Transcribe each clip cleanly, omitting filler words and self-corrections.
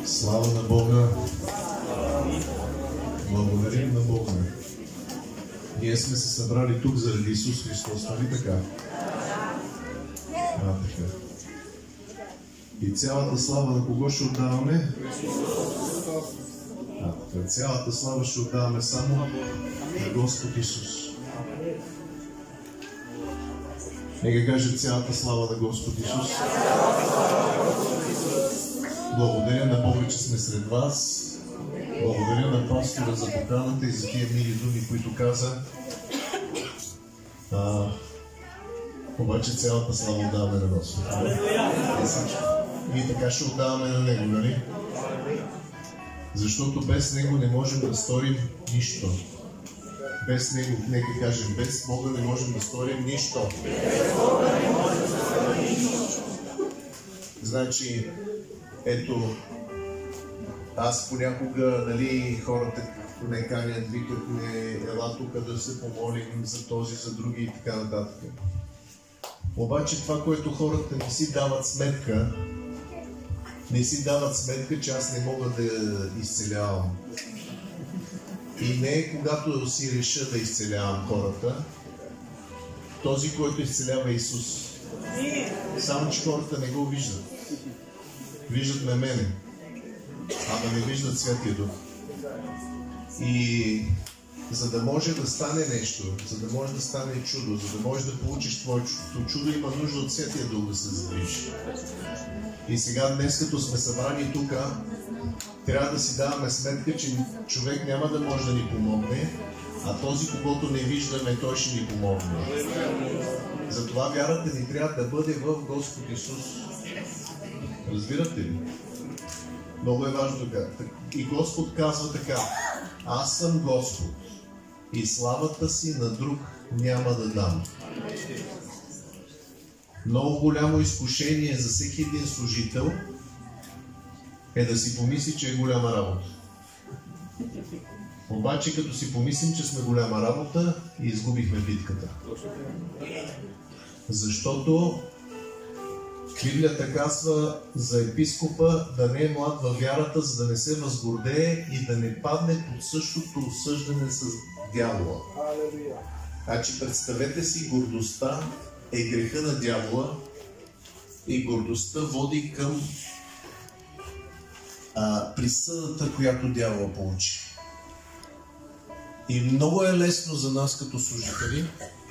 Слава на Бога! Благодарим на Бога! Ние сме се събрали тук заради Исус Христос, нали така? Така. И цялата слава на кого ще отдаваме? Така. Цялата слава ще отдаваме само на Господ Исус. Нека каже цялата слава на Господ Исус. Благодаря на Бога, че сме сред вас. Благодаря на пастора за поканата и за тия мили думи, които каза. Обаче цялата слава отдаваме на Господ. И така ще отдаваме на Него, нали? Защото без Него не можем да сторим нищо. Без Него, нека кажем, без Бога не можем да сторим нищо. Значи, ето, аз понякога, нали, хората ме канят, викат ме, ела тук да се помолим за този, за други и така нататък. Обаче това, което хората не си дават сметка, че аз не мога да изцелявам. И не когато си реша да изцелявам хората, този, който изцелява Исус. Само, че хората не го виждат. Виждат ме мене, ама не виждат Святия Дух. И за да може да стане нещо, за да може да стане чудо, за да можеш да получиш твоето чудо, има нужда от Святия Дух да се задвижи. И сега днес, като сме събрани тук, трябва да си даваме сметка, че човек няма да може да ни помогне, а този, когото не виждаме, той ще ни помогне. Затова вярата ни трябва да бъде в Господ Исус. Разбирате ли? Много е важно така. И Господ казва така: аз съм Господ и славата си на друг няма да дам. Много голямо изкушение за всеки един служител е да си помисли, че е голяма работа. Обаче като си помислим, че сме голяма работа, изгубихме битката. Защото Библията казва за епископа да не е млад във вярата, за да не се възгордее и да не падне под същото осъждане с дявола. Значи представете си, гордостта е греха на дявола и гордостта води към присъдата, която дявола получи. И много е лесно за нас като служители,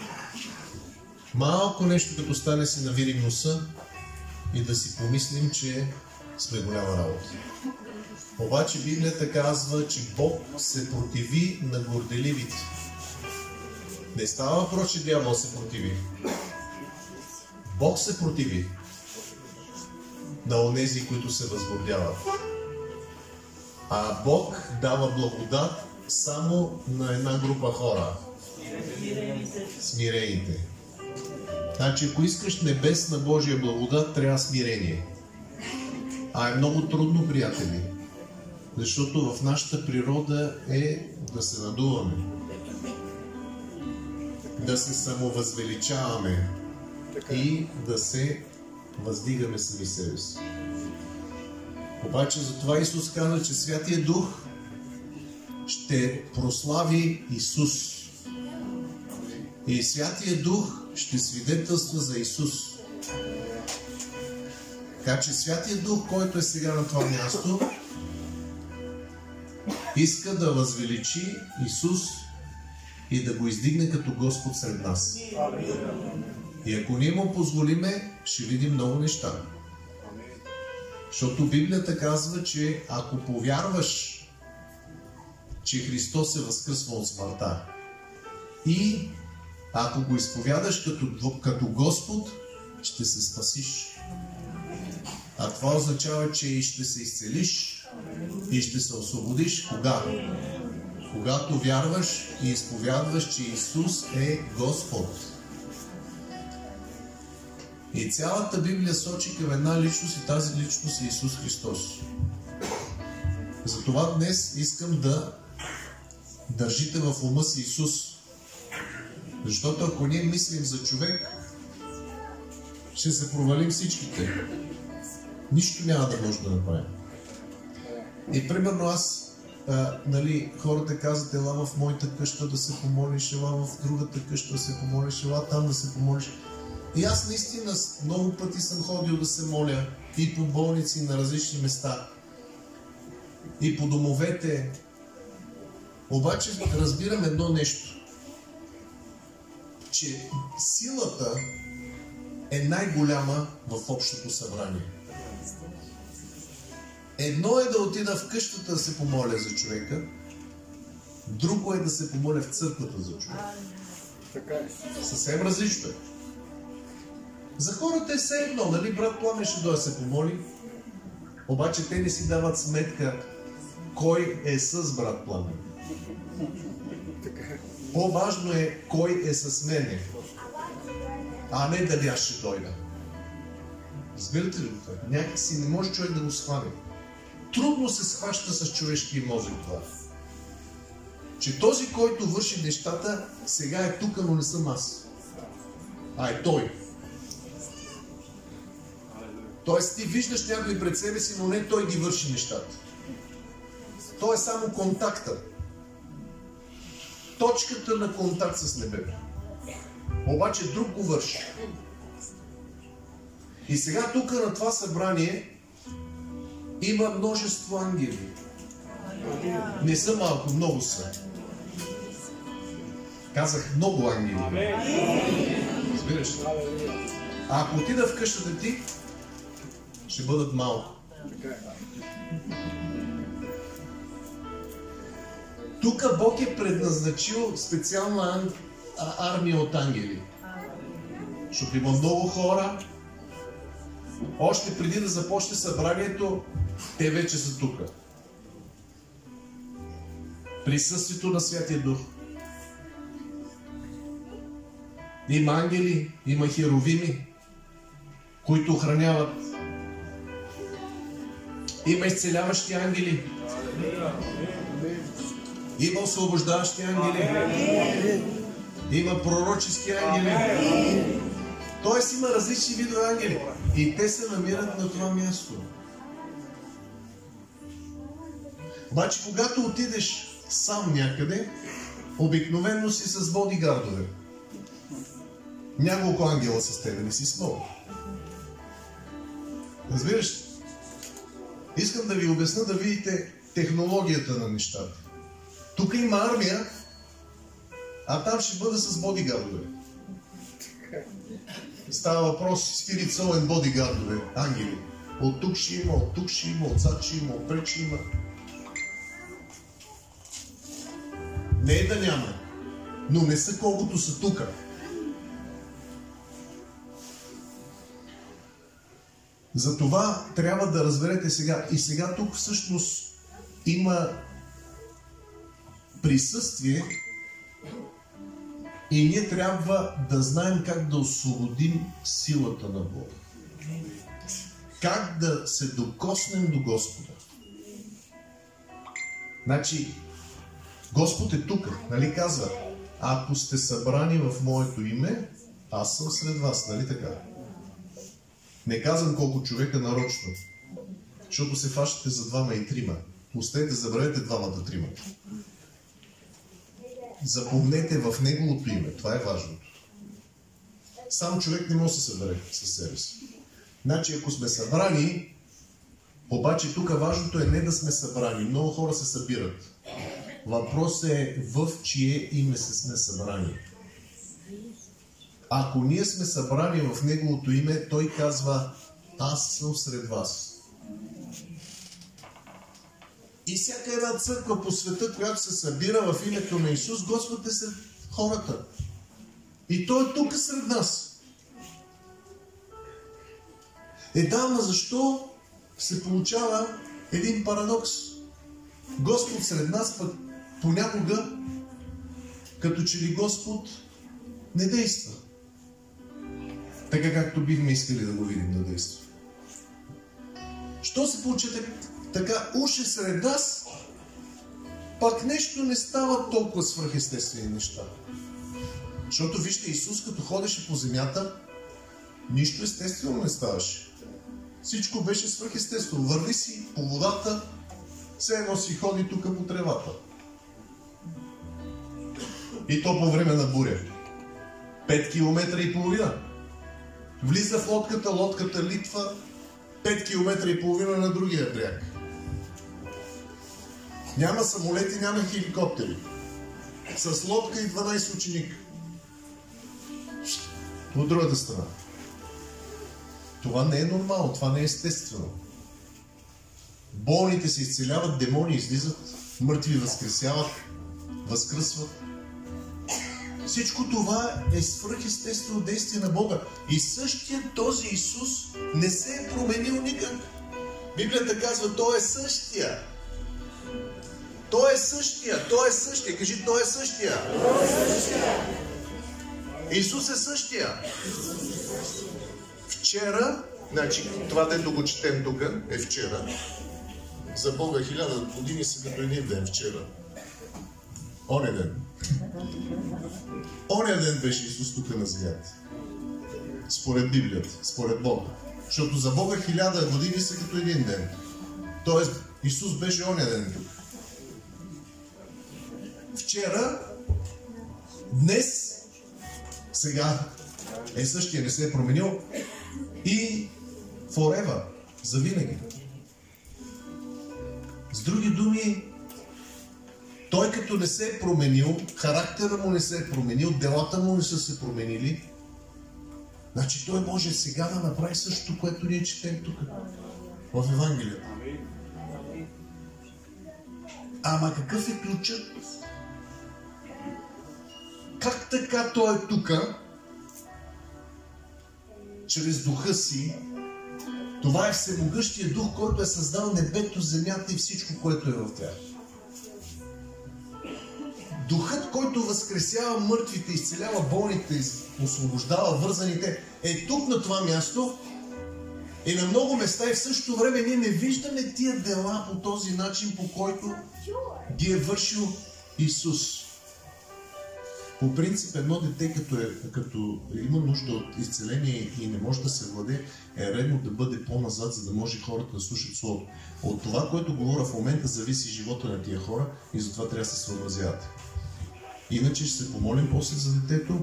малко нещо като стане си навирим носа и да си помислим, че сме голяма работа. Обаче Библията казва, че Бог се противи на горделивите. Не става въпрос, че дявол се противи. Бог се противи на онези, които се възгордяват. А Бог дава благодат само на една група хора. Смирените. Значи, ако искаш небесна Божия благодат, трябва смирение. А е много трудно, приятели. Защото в нашата природа е да се надуваме. Да се самовъзвеличаваме. И да се въздигаме сами себе си. Обаче затова Исус каза, че Святия Дух ще прослави Исус. И Святия Дух ще свидетелства за Исус. Така че Святия Дух, който е сега на това място, иска да възвеличи Исус и да го издигне като Господ сред нас. И ако ние му позволиме, ще видим много неща. Защото Библията казва, че ако повярваш, че Христос е възкръснал от смъртта и ако го изповядаш като Господ, ще се спасиш. А това означава, че и ще се изцелиш и ще се освободиш. Кога? Когато вярваш и изповядваш, че Исус е Господ. И цялата Библия сочи към една личност и тази личност е Исус Христос. Затова днес искам да държите в ума си Исус. Защото ако ние мислим за човек, ще се провалим всичките. Нищо няма да може да направим. И примерно аз, хората казват, ела в моята къща да се помолиш, ела в другата къща да се помолиш, ела там да се помолиш. И аз наистина много пъти съм ходил да се моля и по болници на различни места, и по домовете. Обаче разбирам едно нещо, че силата е най-голяма в общото събрание. Едно е да отида в къщата да се помоля за човека, друго е да се помоля в църквата за човека. Съвсем различно е. За хората е все едно, нали брат Пламен ще дойде да се помоли, обаче те не си дават сметка кой е с брат Пламен. По-важно е кой е с мене, а не дали аз ще дойда. Разбирате ли го това? Някакси не може човек да го схване. Трудно се схваща с човешкия мозък това. Че този, който върши нещата, сега е тук, но не съм аз. А е той. Тоест ти виждаш някой пред себе си, но не той ги върши нещата. Той е само контакта. Точката на контакт с небето. Обаче друг го върши. И сега тук на това събрание има множество ангели. Не са малко, много са. Казах много ангели. Разбираш ли? А ако отида в къщата ти, ще бъдат малко. Тук Бог е предназначил специална армия от ангели. Защото има много хора. Още преди да започне събранието, те вече са тук. Присъствието на Святия Дух. Има ангели, има херовими, които охраняват. Има изцеляващи ангели. Има освобождаващи ангели. Има пророчески ангели. Тоест има различни видове ангели. И те се намират на това място. Обаче, когато отидеш сам някъде, обикновено си с бодигардове. Няколко ангела с тебе, не си с много. Разбираш? Искам да ви обясня да видите технологията на нещата. Тук има армия, а там ще бъде с бодигардове. Става въпрос спиритуален бодигардове, ангели. От тук ще има, от тук ще има, отзад ще има, отпред ще има. Не е да няма, но не са колкото са тука. Затова трябва да разберете сега. И сега тук всъщност има присъствие и ние трябва да знаем как да освободим силата на Бога. Как да се докоснем до Господа. Значи, Господ е тук, нали казва? Ако сте събрани в моето име, аз съм сред вас, нали така? Не казвам колко човека нарочно, защото се фащате за 2 и 3. Пустете, забравете 2-3. Запомнете в неговото име. Това е важното. Само човек не може да се събере със себе си. Значи, ако сме събрани, обаче тук важното е не да сме събрани. Много хора се събират. Въпросът е в чие име сме събрани. Ако ние сме събрани в неговото име, той казва: аз съм сред вас. И всяка една църква по света, която се събира в името на Исус, Господ е сред хората. И Той е тук сред нас. Ама защо се получава един парадокс? Господ сред нас, пък понякога, като че ли Господ не действа. Така както бихме искали да го видим да действа. Що се получи така? Уж е сред нас, пак нещо не става толкова свръхестествени неща. Защото вижте, Исус като ходеше по земята, нищо естествено не ставаше. Всичко беше свръхестествено. Върви си по водата, Все едно си ходи тук по тревата. И то по време на буря. 5 км и половина. Влиза в лодката, лодката литва 5 км и половина на другия бряг. Няма самолети, няма хеликоптери. С лодка и 12 ученика. От другата страна. Това не е нормално, това не е естествено. Болните се изцеляват, демони излизат, мъртви възкресяват, възкръсват. Всичко това е свръхестествено действие на Бога. И същия този Исус не се е променил никак. Библията казва, Той е същия. Той е същия, Той е същия. Кажи, Той е същия. Исус е същия. Вчера, значи това дето го четем тук е вчера. За Бога 1000 години са като един ден вчера. Оня ден. Оня ден беше Исус тук на земята. Според Библията, според Бога. Защото за Бога 1000 години са като един ден. Тоест Исус беше оня ден тук. Вчера, днес, сега е същия, не се е променил и forever, завинаги. С други думи, Той като не се е променил, характера му не се е променил, делата му не са се променили, значи Той може сега да направи същото, което ние четем тук в Евангелието. Ама какъв е ключът? Как така Той е тук, чрез духа си? Това е всемогъщия дух, който е създал небето, земята и всичко, което е в тях. Духът, който възкресява мъртвите, изцелява болните, освобождава вързаните, е тук на това място и на много места, и в същото време ние не виждаме тия дела по този начин, по който ги е вършил Исус. По принцип, едно дете, като има нужда от изцеление и не може да се владее, е редно да бъде по-назад, за да може хората да слушат Словото. От това, което говоря в момента, зависи живота на тия хора и затова трябва да се съобразявате. Иначе ще се помолим после за детето.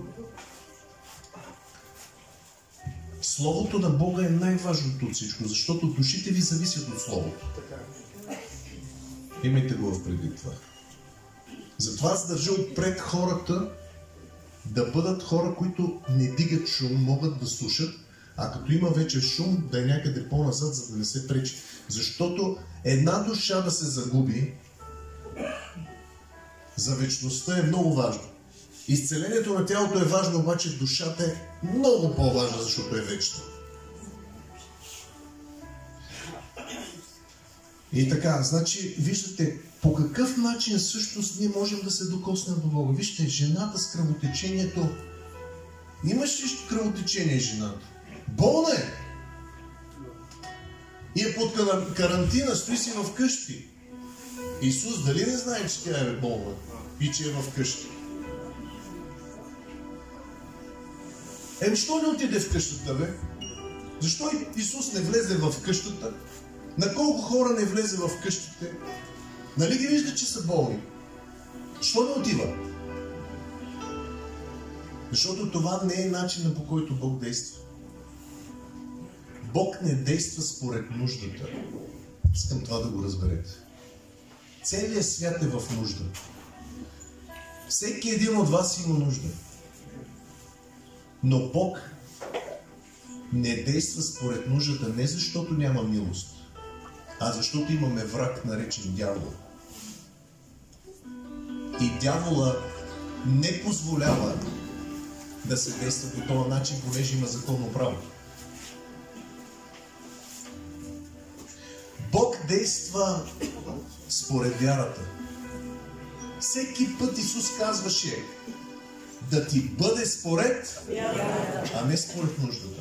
Словото на Бога е най-важното от всичко, защото душите ви зависят от Словото. Имайте го в предвид това. Затова аз държа отпред хората да бъдат хора, които не дигат шум, могат да слушат, а като има вече шум, да е някъде по-назад, за да не се пречи. Защото една душа да се загуби за вечността е много важно. Изцелението на тялото е важно, обаче душата е много по-важна, защото е вечна. И така, значи, виждате по какъв начин всъщност ние можем да се докоснем до Бога. Вижте, жената с кръвотечението. Имаш ли кръвотечение жената? Болна е! И е под карантина, стои си в къщи. Исус дали не знае, че тя е болна и че е в къщи? Защо не отиде в къщата, бе? Защо Исус не влезе в къщата? На колко хора не влезе в къщите? Нали ги вижда, че са болни? Защо не отива? Защото това не е начинът, по който Бог действа. Бог не действа според нуждата. Искам това да го разберете. Целият свят е в нужда. Всеки един от вас има нужда. Но Бог не действа според нуждата не защото няма милост, а защото имаме враг, наречен дявол. И дявола не позволява да се действа по този начин, понеже има законно право. Бог действа според вярата. Всеки път Исус казваше да ти бъде според, а не според нуждата.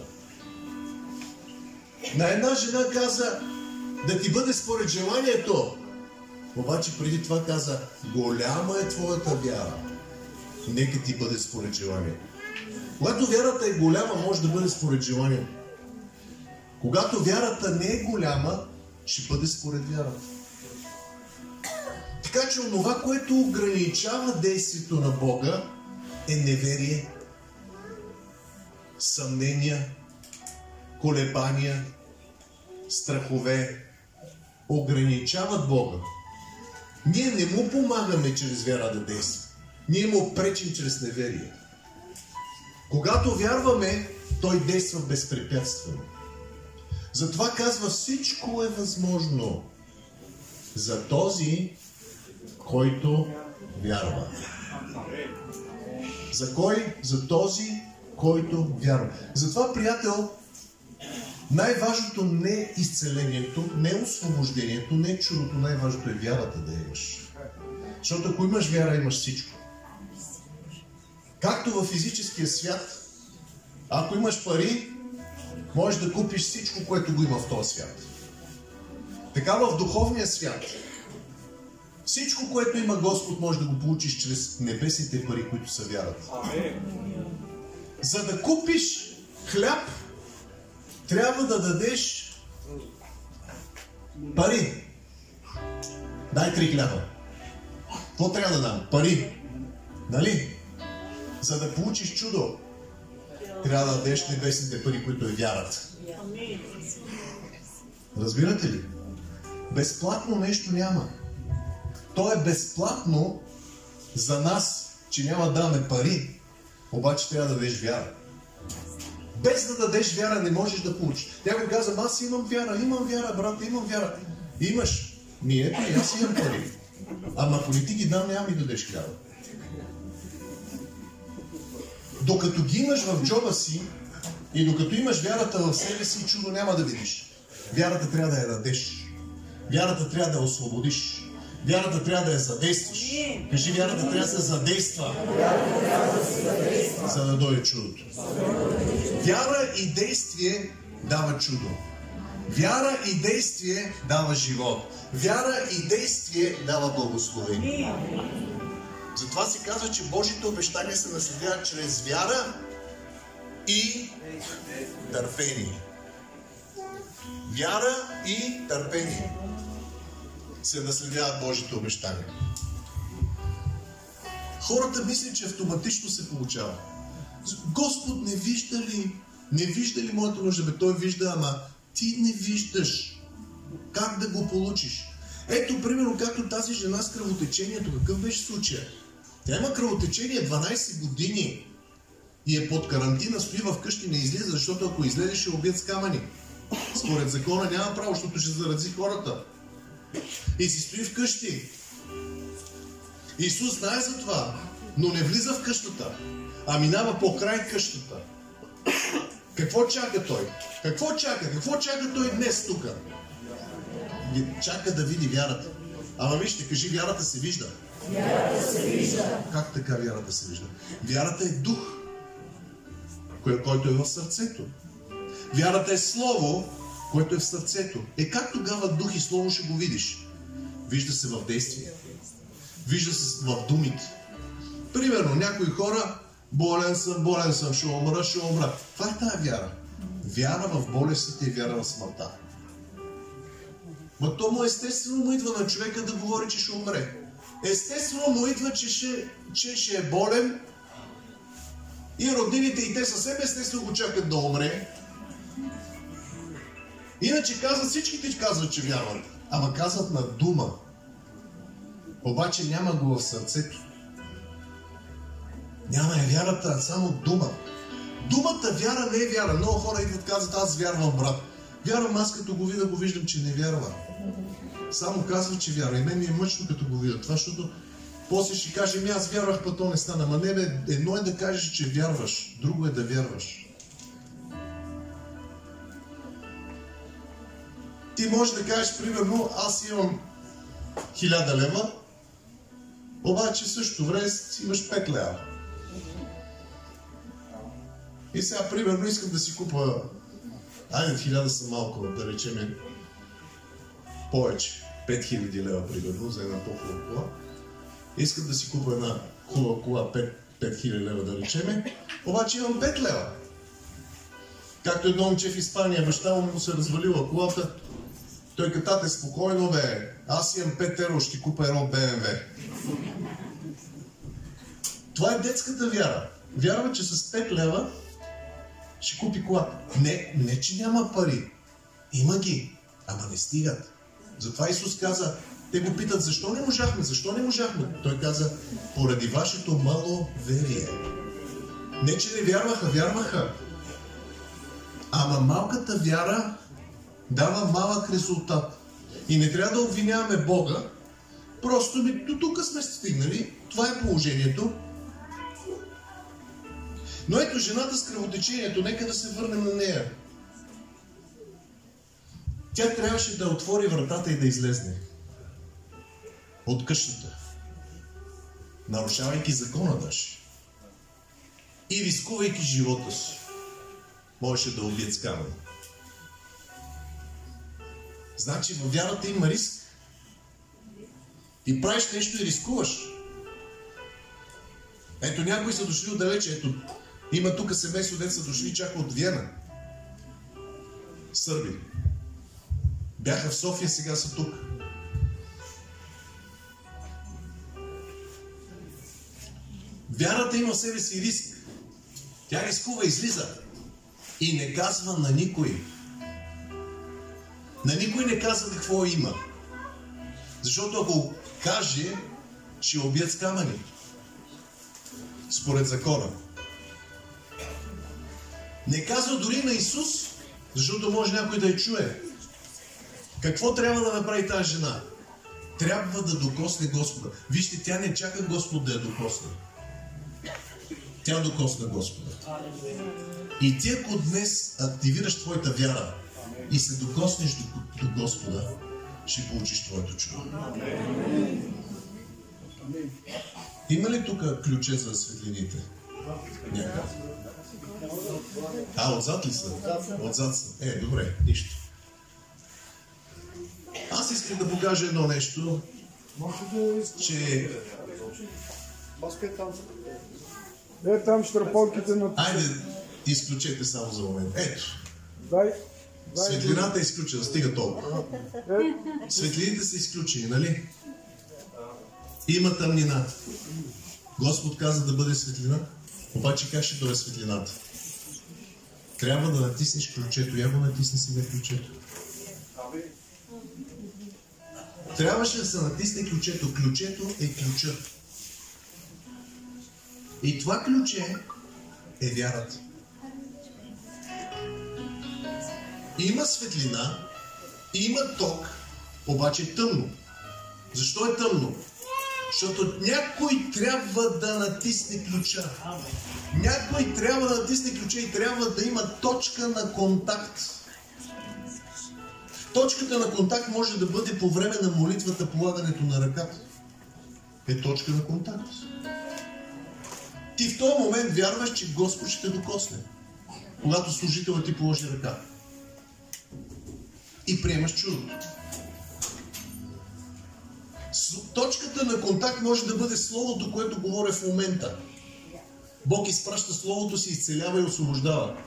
На една жена каза да ти бъде според желанието, обаче преди това каза голяма е твоята вяра. Нека ти бъде според желанието. Когато вярата е голяма, може да бъде според желанието. Когато вярата не е голяма, ще бъде според вярата. Така че онова, което ограничава действието на Бога, е неверие, съмнения, колебания, страхове. Ограничават Бога. Ние не му помагаме чрез вяра да действа. Ние му пречим чрез неверие. Когато вярваме, той действа безпрепятствено. Затова казва, всичко е възможно за този, който вярва. За кой? За този, който вярва. Затова, приятел, най-важното не е изцелението, не е освобождението, не е чудото, най-важното е вярата да имаш. Защото ако имаш вяра, имаш всичко. Както във физическия свят, ако имаш пари, можеш да купиш всичко, което го има в този свят. Така в духовния свят, всичко, което има Господ, може да го получиш чрез небесните пари, които са вярата. За да купиш хляб, трябва да дадеш пари. Дай 3 хляба. Какво трябва да дам? Пари. Нали? За да получиш чудо, трябва да дадеш небесните пари, които е вярата. Разбирате ли? Безплатно нещо няма. То е безплатно за нас, че няма да даваме пари, обаче трябва да дадеш вяра. Без да дадеш вяра не можеш да получиш. Някой казва, аз имам вяра, брат, имам вяра. Имаш. Ето и аз имам пари. Ама ако не ти ги дам, няма ми дадеш хляба. Докато ги имаш в джоба си и докато имаш вярата в себе си, чудо няма да видиш. Вярата трябва да я дадеш. Вярата трябва да я освободиш. Вярата трябва да я задействаш. Кажи, вярата трябва да се задейства, за да дойде чудото. Вяра и действие дава чудо. Вяра и действие дава живот. Вяра и действие дава благословение. Затова се казва, че Божите обещания се наследяват чрез вяра и търпение. Вяра и търпение се наследяват Божите обещания. Хората мислят, че автоматично се получава. Господ не вижда ли? Не вижда ли моята нужда? Бе, той вижда, ама ти не виждаш как да го получиш. Ето, примерно, както тази жена с кръвотечението. Какъв беше случай? Тя има кръвотечение 12 години и е под карантина, стои вкъщи, не излиза, защото ако излезе, ще убият с камъни. Според закона няма право, защото ще зарази хората. И си стои вкъщи. Исус знае за това, но не влиза в къщата, а минава по край къщата. Какво чака той? Какво чака? Какво чака той днес тук? Чака да види вярата. Ама вижте, кажи, вярата се вижда. Вярата се вижда. Как така вярата се вижда? Вярата е дух, който е в сърцето. Вярата е слово, което е в сърцето. Как тогава дух и слово ще го видиш? Вижда се в действие. Вижда се в думите. Примерно, някои хора, болен съм, ще умра. Това е тая вяра. Вяра в болестите и вяра в смъртта. Но то му естествено му идва на човека да говори, че ще умре. Естествено му идва, че ще е болен и роднините и те със себе естествено го чакат да умре. Иначе казват, всичките казват, че вярват. Ама казват на дума. Обаче няма го в сърцето. Няма е вярата, само дума. Думата вяра не е вяра. Много хора идват и казват, аз вярвам, брат. Вярвам, аз като го видя, го виждам, че не вярва. Само казва, че вярва. И мен ми е мъчно, като го видя. Това, защото после ще каже, аз вярвах, път то не стана. Ама не, бе, едно е да кажеш, че вярваш. Друго е да вярваш. Ти можеш да кажеш, примерно, аз имам 1000 лева, обаче в същото време имаш 5 лева. И сега, примерно, искам да си купа, 1000 са малко, да речем повече, 5000 лева, примерно, за една по-хубава кола. Искам да си купа една хубава кола, 5000 лева, да речем, обаче имам 5 лева. Както едно момче в Испания, баща му се развалила колата, Той катате спокойно, бе. Аз имам 5 евро, ще купа едно БМВ. Това е детската вяра. Вярва, че с 5 лева ще купи кола. Не, че няма пари. Има ги, ама не стигат. Затова Исус каза, те го питат, защо не можахме? Защо не можахме? Той каза, поради вашето маловерие. Не, че не вярваха, вярваха. Ама малката вяра дава малък резултат. И не трябва да обвиняваме Бога. Просто до тук сме стигнали. Това е положението. Но ето жената с кръвотечението, нека да се върнем на нея. Тя трябваше да отвори вратата и да излезне от къщата, нарушавайки закона даже и рискувайки живота си. Можеше да убият с камъни. Значи във вярата има риск. И правиш нещо и рискуваш. Ето някои са дошли отдалече. Ето има тук семейство, дето са дошли чак от Виена. Сърби. Бяха в София, сега са тук. Вярата има в себе си риск. Тя рискува, излиза. И не казва на никой. На никой не казва какво има. Защото ако каже, ще убият с камъни. Според закона. Не казва дори на Исус, защото може някой да я чуе. Какво трябва да направи тази жена? Трябва да докосне Господа. Вижте, тя не чака Господ да я докосне. Тя докосна Господа. И ти, ако днес активираш твоята вяра и се докоснеш до Господа, ще получиш твоето чудо. Има ли тук ключе за светлините? Някак. Отзад ли са? Отзад са. Добре, нищо. Аз искам да покажа едно нещо, че... Там щърпалките на... Айде, изключете само за момент. Ето. Светлината е изключена, стига толкова. Светлините са изключени, нали? Има тъмнина. Господ каза да бъде светлина, обаче как ще дойде светлината? Трябва да натиснеш ключето. Я го натисни сега ключето. Трябваше да се натисне ключето. Ключето е ключа. И това ключе е вярата. Има светлина, има ток, обаче е тъмно. Защо е тъмно? Защото някой трябва да натисне ключа. Някой трябва да натисне ключа и трябва да има точка на контакт. Точката на контакт може да бъде по време на молитвата, полагането на ръката. Е точка на контакт. Ти в този момент вярваш, че Господ ще те докосне. Когато служителът ти положи ръка. И приемаш чудото. Точката на контакт може да бъде Словото, което говоря в момента. Бог изпраща Словото си, изцелява и освобождава.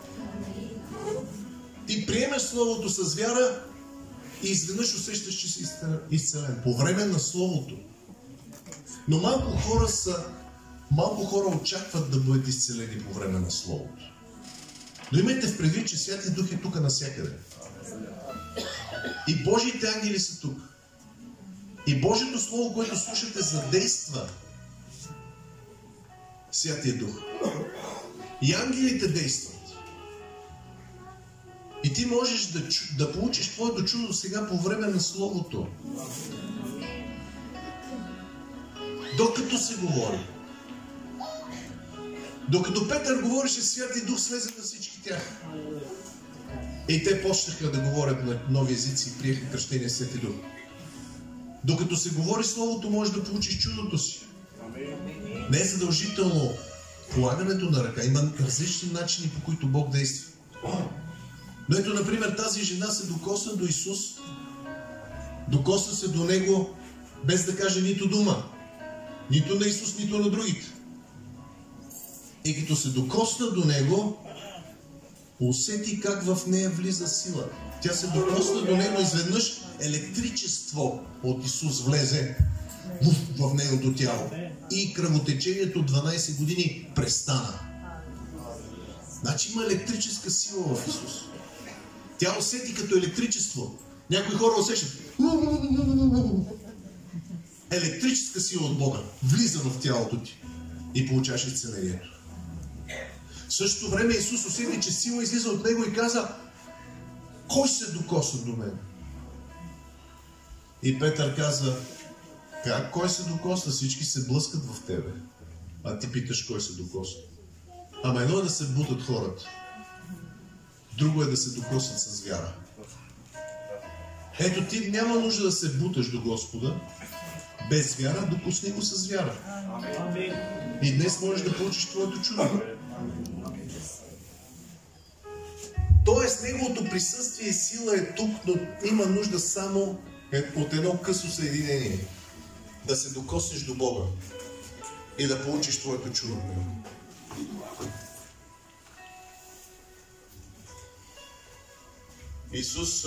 Ти приемаш Словото с вяра и изведнъж усещаш, че си изцелен. По време на Словото. Но малко хора очакват да бъдат изцелени по време на Словото. Но имайте в предвид, че Святия Дух е тук навсякъде. И Божиите ангели са тук. И Божието Слово, което слушате, задейства Святия Дух. И ангелите действат. И ти можеш да получиш твоето чудо сега по време на Словото. Докато се говори. Докато Петър говореше, Святия Дух слезе на всички тях. И те почнаха да говорят на нови езици и приеха кръщения Святия Дух. Докато се говори Словото, можеш да получиш чудото си. Не е задължително полагането на ръка. Има различни начини, по които Бог действа. Но ето, например, тази жена се докосна до Исус. Докосна се до Него, без да каже нито дума. Нито на Исус, нито на другите. И като се докосна до Него, усети как в нея влиза сила. Тя се докосна до него, изведнъж електричество от Исус влезе в нейното тяло. И кръвотечението 12 години престана. Значи има електрическа сила в Исус. Тя усети като електричество. Някои хора усещат. Електрическа сила от Бога влиза в тялото ти и получаваш изцелението. В същото време Исус усети, че сила излиза от него и каза: кой се докосна до мен? И Петър каза: как кой се докосна? Всички се блъскат в тебе. А ти питаш кой се докосна. Ама едно е да се бутат хората. Друго е да се докоснат с вяра. Ето ти няма нужда да се буташ до Господа. Без вяра, докосни го с вяра. И днес можеш да получиш твоето чудо. Тоест, неговото присъствие и сила е тук, но има нужда само от едно късо съединение. Да се докоснеш до Бога и да получиш твоето чудо. Исус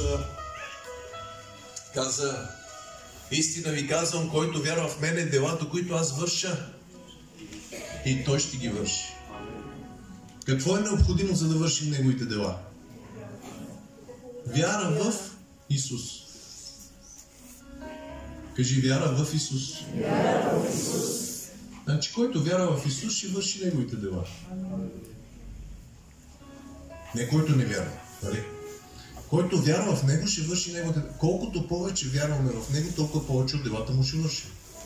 каза: истина ви казвам, който вярва в мене, делата, които аз върша, и той ще ги върши. Какво е необходимо, за да вършим неговите дела? Вяра в Исус. Кажи: вяра в Исус. Вяра в Исус. Значи, който вярва в Исус, ще върши неговите дела. Не който не вярва. Нали? Който вярва в него, ще върши неговите дела. Колкото повече вярваме в него, толкова повече от делата му ще върши.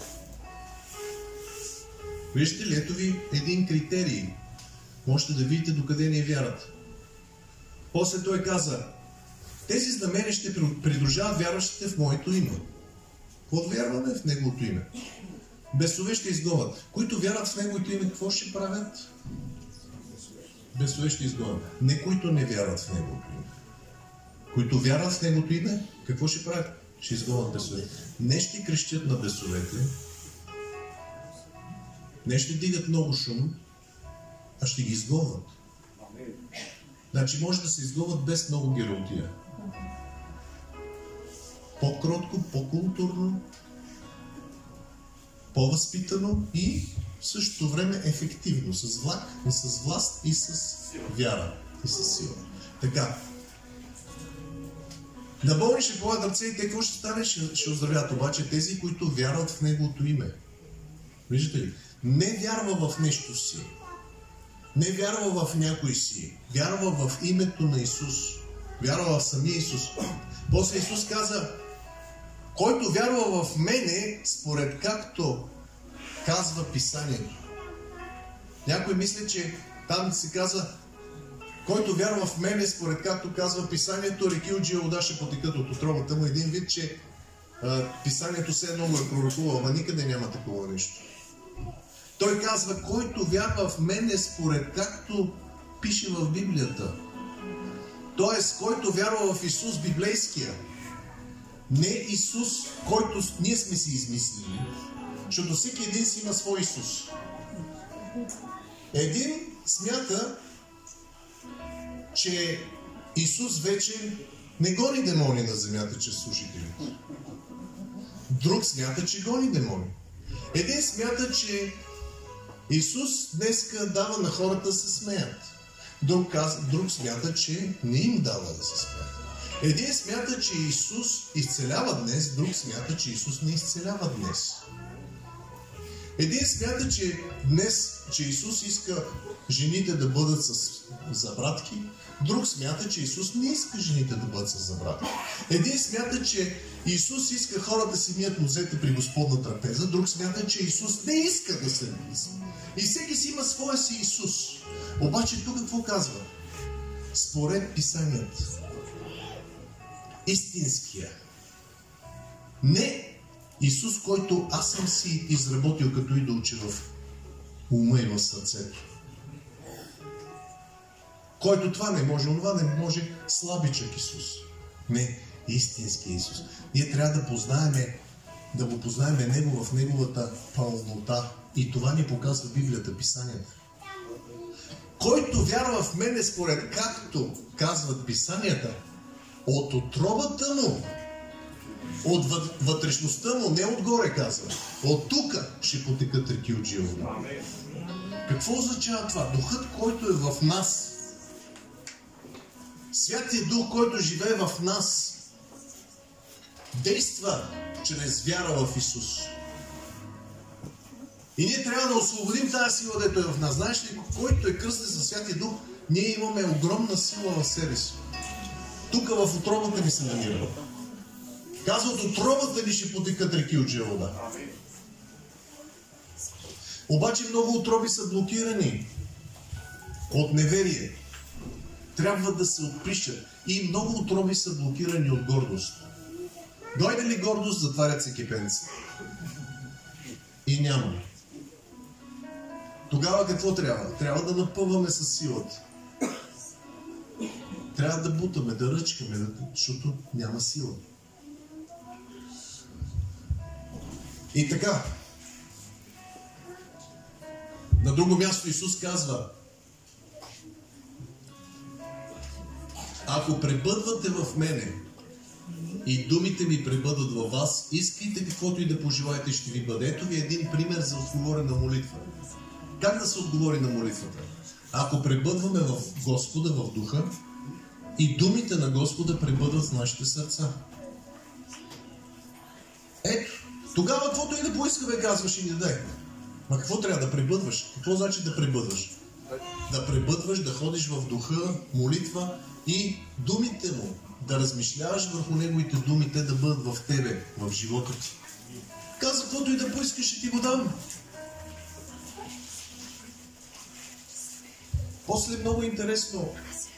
Вижте ли, ето ви един критерий. Можете да видите докъде ни е вярата. После той каза: тези знамения ще придружават вярващите в моето име. Какво вярваме в неговото име? Бесове ще изгонят. Които вярват в неговото име, какво ще правят? Бесове ще изгонят. Не които не вярват в неговото име. Които вярват в неговото име, какво ще правят? Ще изгонят бесове. Не ще крещят на бесовете, не ще дигат много шум, а ще ги изгонят. Значи може да се изгонят без много гералтия. По-кротко, по-културно, по-възпитано и в същото време ефективно. С власт и с вяра и с сила. Така. На болни ще полагат ръце и те какво ще стане? Ще оздравят. Обаче тези, които вярват в неговото име. Виждате ли? Не вярва в нещо си. Не вярва в някой си. Вярва в името на Исус. Вярва в самия Исус. После Исус каза: който вярва в мене, според както казва Писанието. Някой мисли, че там се казва: който вярва в мене, според както казва Писанието, реки от жива вода ще потекат от отробата му. Един вид, че Писанието все много е пророкувало, ама никъде няма такова нещо. Той казва: който вярва в мене, според както пише в Библията. Тоест, който вярва в Исус библейския. Не Исус, който ние сме си измислили. Защото всеки един си има свой Исус. Един смята, че Исус вече не гони демони на земята чрез служителите. Друг смята, че гони демони. Един смята, че Исус днеска дава на хората да се смеят. Друг смята, че не им дава да се смеят. Един смята, че Исус изцелява днес, друг смята, че Исус не изцелява днес. Един смята, че Исус иска жените да бъдат с забратки, друг смята, че Исус не иска жените да бъдат с забратки. Един смята, че Исус иска хората да си мият нозете при Господна трапеза, друг смята, че Исус не иска да се мие. И всеки си има своя си Исус. Обаче тук какво казва? Според Писанията. Истинския. Не Исус, който аз съм си изработил като идолче в ума и в сърцето. Който това не може, онова не може, слабичък Исус. Не, истински Исус. Ние трябва да го познаеме Него в Неговата пълнота. И това ни показва Библията, Писанието. който вярва в мене според както казват писанията, от утробата му, от вътрешността му, не отгоре казва, от тука ще потекат реки от жива вода. Какво означава това? Духът, който е в нас, Святия Дух, който живее в нас, действа чрез вяра в Исус. И ние трябва да освободим тази сила, дето е в нас. Знаеш ли, който е кръстен със Святия Дух, ние имаме огромна сила в себе си. Тук в утробата ни се намира. Казва, от утробата ни ще потекат реки от жива вода. Обаче много утроби са блокирани от неверие. Трябва да се отпишат. И много утроби са блокирани от гордост. Дойде ли гордост, затварят се кипенци. И няма. Тогава какво трябва? Трябва да напъваме със силата. Трябва да бутаме, да ръчкаме, защото няма сила. И така. На друго място Исус казва: ако пребъдвате в мене и думите ми пребъдат във вас, искайте каквото и да пожелаете, ще ви бъде. Ето ви един пример за отговорена молитва. Как да се отговори на молитвата? Ако пребъдваме в Господа, в Духа, и думите на Господа пребъдват в нашите сърца. Ето, тогава каквото и да поискаме, казваш и ни дай. Ма какво трябва да пребъдваш? Какво значи да пребъдваш? Да пребъдваш, да ходиш в Духа, молитва и думите му, да размишляваш върху неговите думи, те да бъдат в тебе, в живота ти. Каза, каквото и да поискаш, ще ти го дам. После много интересно.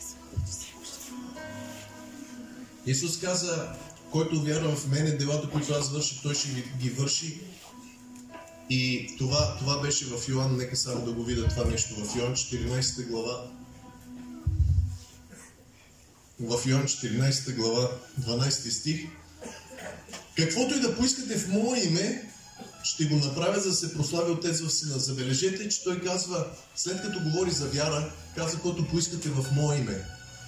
Исус каза, който вярва в мене, делата, които аз върша, той ще ги върши. И това беше в Йоан, нека само да го видя това нещо, в Йоан 14 глава. В Йоан 14 глава, 12 стих. Каквото и да поискате в мое име, ще го направя, за да се прослави Отец в Сина. Забележете, че той казва, след като говори за вяра, казва, което поискате в мое име.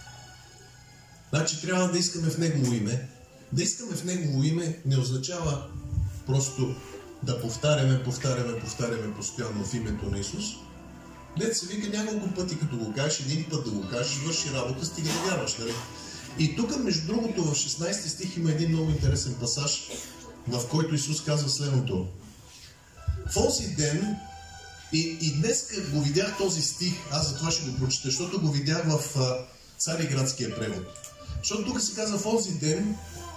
Значи трябва да искаме в Негово име. Да искаме в Негово име не означава просто да повтаряме постоянно в името на Исус. Дет се вика няколко пъти, като го кажеш, един път да го кажеш, върши работа, стига да вярваш, нали? И тук, между другото, в 16 стих има един много интересен пасаж, в който Исус казва следното. В онзи ден, и днес го видях този стих, аз за това ще го прочета, защото го видях в Цариградския превод. Защото тук се казва в онзи ден.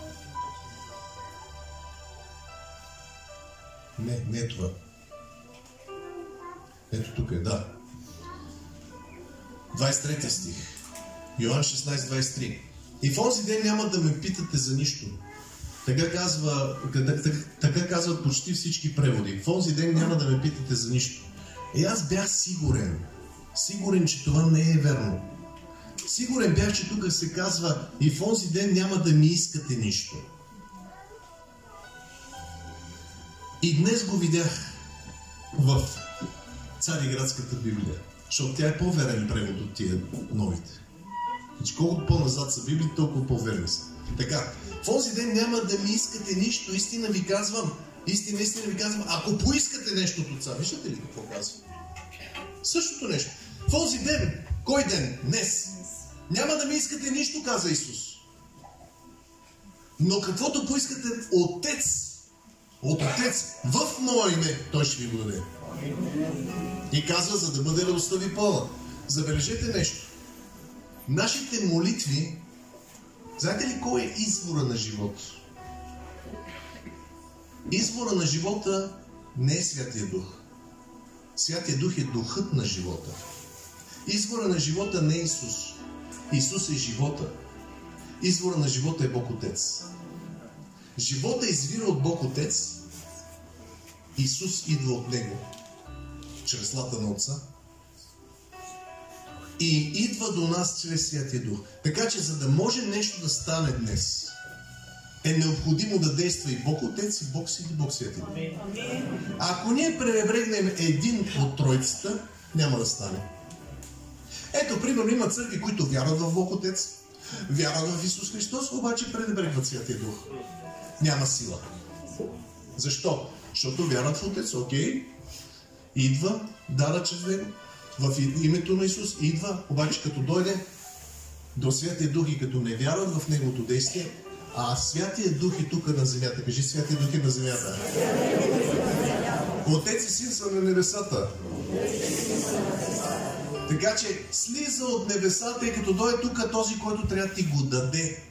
Не е това. Ето тук е, да. 23 стих. Йоан 16:23. И в онзи ден няма да ме питате за нищо. Така казват почти всички преводи. В онзи ден няма да ме питате за нищо. И аз бях сигурен, че това не е верно. Сигурен бях, че тук се казва и в онзи ден няма да ми искате нищо. И днес го видях в Цариградската Библия, защото тя е по-верен превод от тия новите. Значи, колкото по-назад са Библии, толкова по-верни са. Така, в онзи ден няма да ми искате нищо, истина ви казвам, ако поискате нещо от Отца. Виждате ли какво казва? Същото нещо. В онзи ден, кой ден? Днес. Няма да ми искате нищо, каза Исус. Но каквото поискате от Отец, в мое име, Той ще ви го даде. И казва, за да бъде радостта ви пълна. Забележете нещо. Нашите молитви, знаете ли кой е извора на живота? Извора на живота не е Святия Дух. Святия Дух е духът на живота. Извора на живота не е Исус. Исус е живота. Извора на живота е Бог Отец. Живота извира от Бог Отец. Исус идва от Него. Чрез лата на Отца. И идва до нас чрез Святия Дух. Така че, за да може нещо да стане днес, е необходимо да действа и Бог Отец, и Бог Син, и Бог Святия Дух. Ако ние пренебрегнем един от Троицата, няма да стане. Ето, примерно, има църкви, които вярват в Бог Отец, вярват в Исус Христос, обаче пренебрегват Святия Дух. Няма сила. Защо? Защото вярват в Отец, окей, идва, дара чрез него, в името на Исус идва, обаче като дойде до Святия Дух и като не вярват в Неговото действие, а Святия Дух е тук на земята. Кажи, Святия Дух е на земята. Отец и Син са на небесата. Така че слиза от небесата и като дойде тук този, който трябва да ти го даде.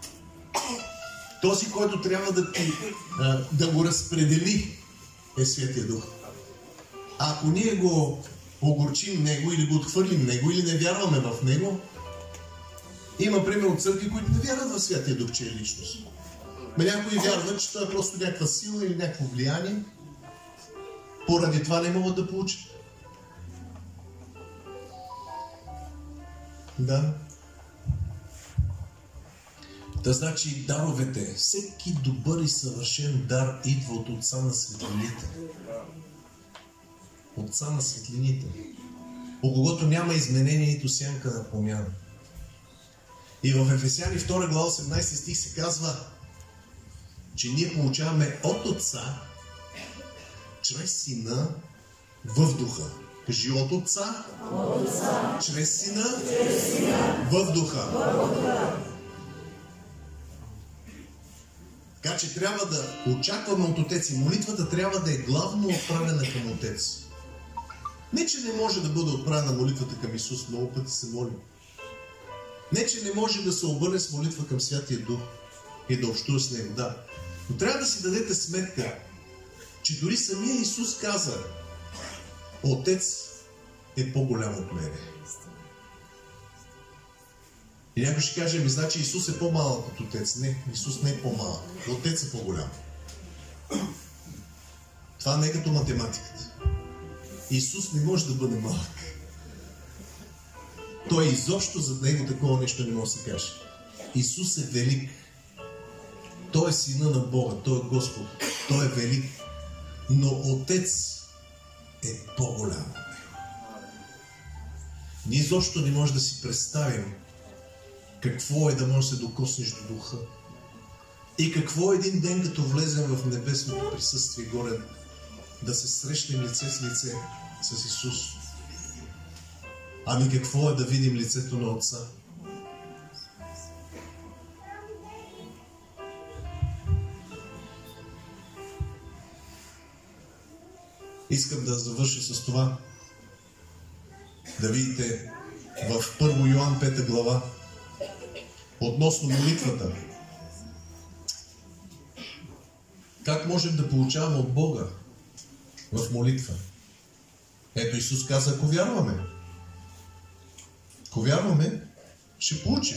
Този, който трябва да го разпредели, е Святия Дух. А ако ние го огорчим Него или го отхвърлим Него или не вярваме в Него, има примерно църкви, които не вярват в Святия Дух, че е личност. Но някои вярват, че това е просто някаква сила или някакво влияние. Поради това не могат да получат. Да. Да, значи даровете, всеки добър и съвършен дар идва от Отца на светлините. Отца на светлините. По когото няма изменение, нито сянка на промяна. И в Ефесяни 2 глава 18 стих се казва, че ние получаваме от Отца, чрез Сина, в Духа. Кажи, от Отца, чрез Сина, в Духа. Така че трябва да очакваме от Отец и молитвата трябва да е главно отправена към Отец. Не, че не може да бъде отправена молитвата към Исус, много пъти се молим. Не, че не може да се обърне с молитва към Святия Дух и да общува с Него, да. Но трябва да си дадете сметка, че дори самия Исус каза, Отец е по-голям от мене. И някой ще каже, значи Исус е по-малък от Отец. Не, Исус не е по-малък. Отец е по-голям. Това не е като математиката. Исус не може да бъде малък. Той изобщо за Него такова нещо не може да се каже. Исус е велик. Той е Сина на Бога. Той е Господ. Той е велик. Но Отец е по-голям от Него. Ние изобщо не можем да си представим какво е да можеш да се докоснеш до Духа. И какво е един ден, като влезем в небесното присъствие горе, да се срещнем лице с лице с Исус. Ами какво е да видим лицето на Отца? Искам да завърша с това. Да видите в 1 Йоан 5 глава относно молитвата. Как можем да получаваме от Бога в молитва? Ето Исус каза, ако вярваме. Ако вярваме, ще получим.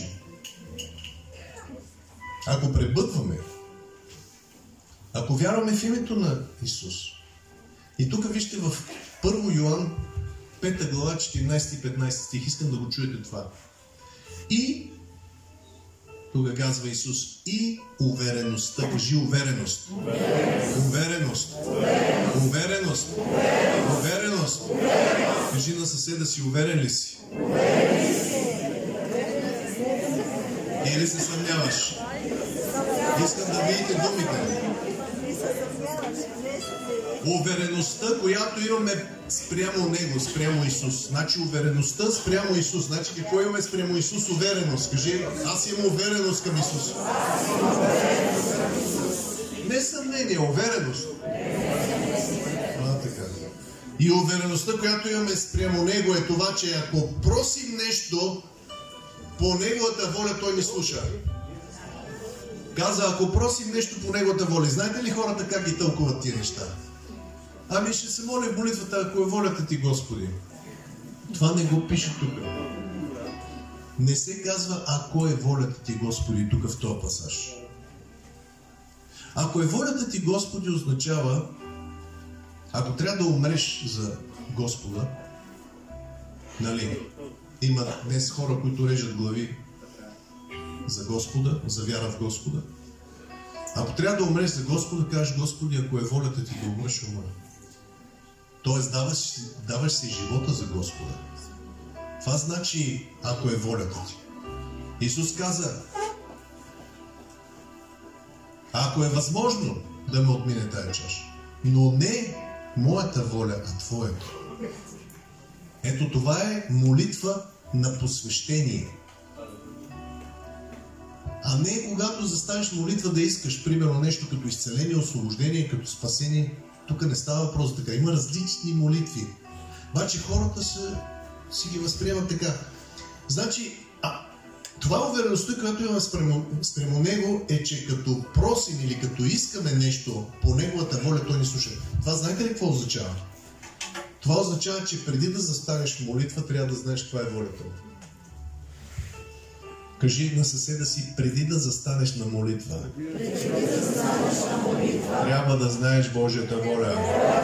Ако пребъдваме. Ако вярваме в името на Исус. И тук вижте в 1 Йоан 5 глава 14 и 15 стих. Искам да го чуете това. И тук казва Исус, и увереността. Кажи увереност. Увереност. Увереност. Увереност. Кажи на съседа си, уверен ли си? Или се съмняваш? Искам да видите думите. Увереността, която имаме спрямо Него, спрямо Исус. Значи увереността спрямо Исус. Значи какво имаме спрямо Исус? Увереност. Кажи, аз имам увереност към Исус. Не съмнение, увереност. Така. И увереността, която имаме спрямо Него е това, че ако просим нещо по Неговата воля, Той ни слуша. Каза, ако просим нещо по Неговата воля. Знаете ли хората как ги тълкуват тия неща? Ами ще се моля в молитвата, ако е волята Ти, Господи. Това не го пише тук. Не се казва, ако е волята Ти, Господи, тук в този пасаж. Ако е волята Ти, Господи, означава, ако трябва да умреш за Господа, нали, има днес хора, които режат глави за Господа, за вяра в Господа. Ако трябва да умреш за Господа, кажеш, Господи, ако е волята Ти да умреш, умра. Тоест даваш си живота за Господа. Това значи, ако е волята ти. Исус каза, ако е възможно да ме отмине тая чаша, но не моята воля, а твоята. Ето това е молитва на посвещение. А не когато застанеш молитва да искаш, примерно, нещо като изцеление, освобождение, като спасение. Тук не става въпрос така. Има различни молитви. Обаче хората си ги възприемат така. Значи, това увереността, която имаме спрямо Него, е, че като просим или като искаме нещо по Неговата воля, Той ни слуша. Това знаете ли какво означава? Това означава, че преди да застанеш в молитва, трябва да знаеш каква е волята му. Кажи на съседа си, преди да застанеш на молитва. Трябва да знаеш Божията воля.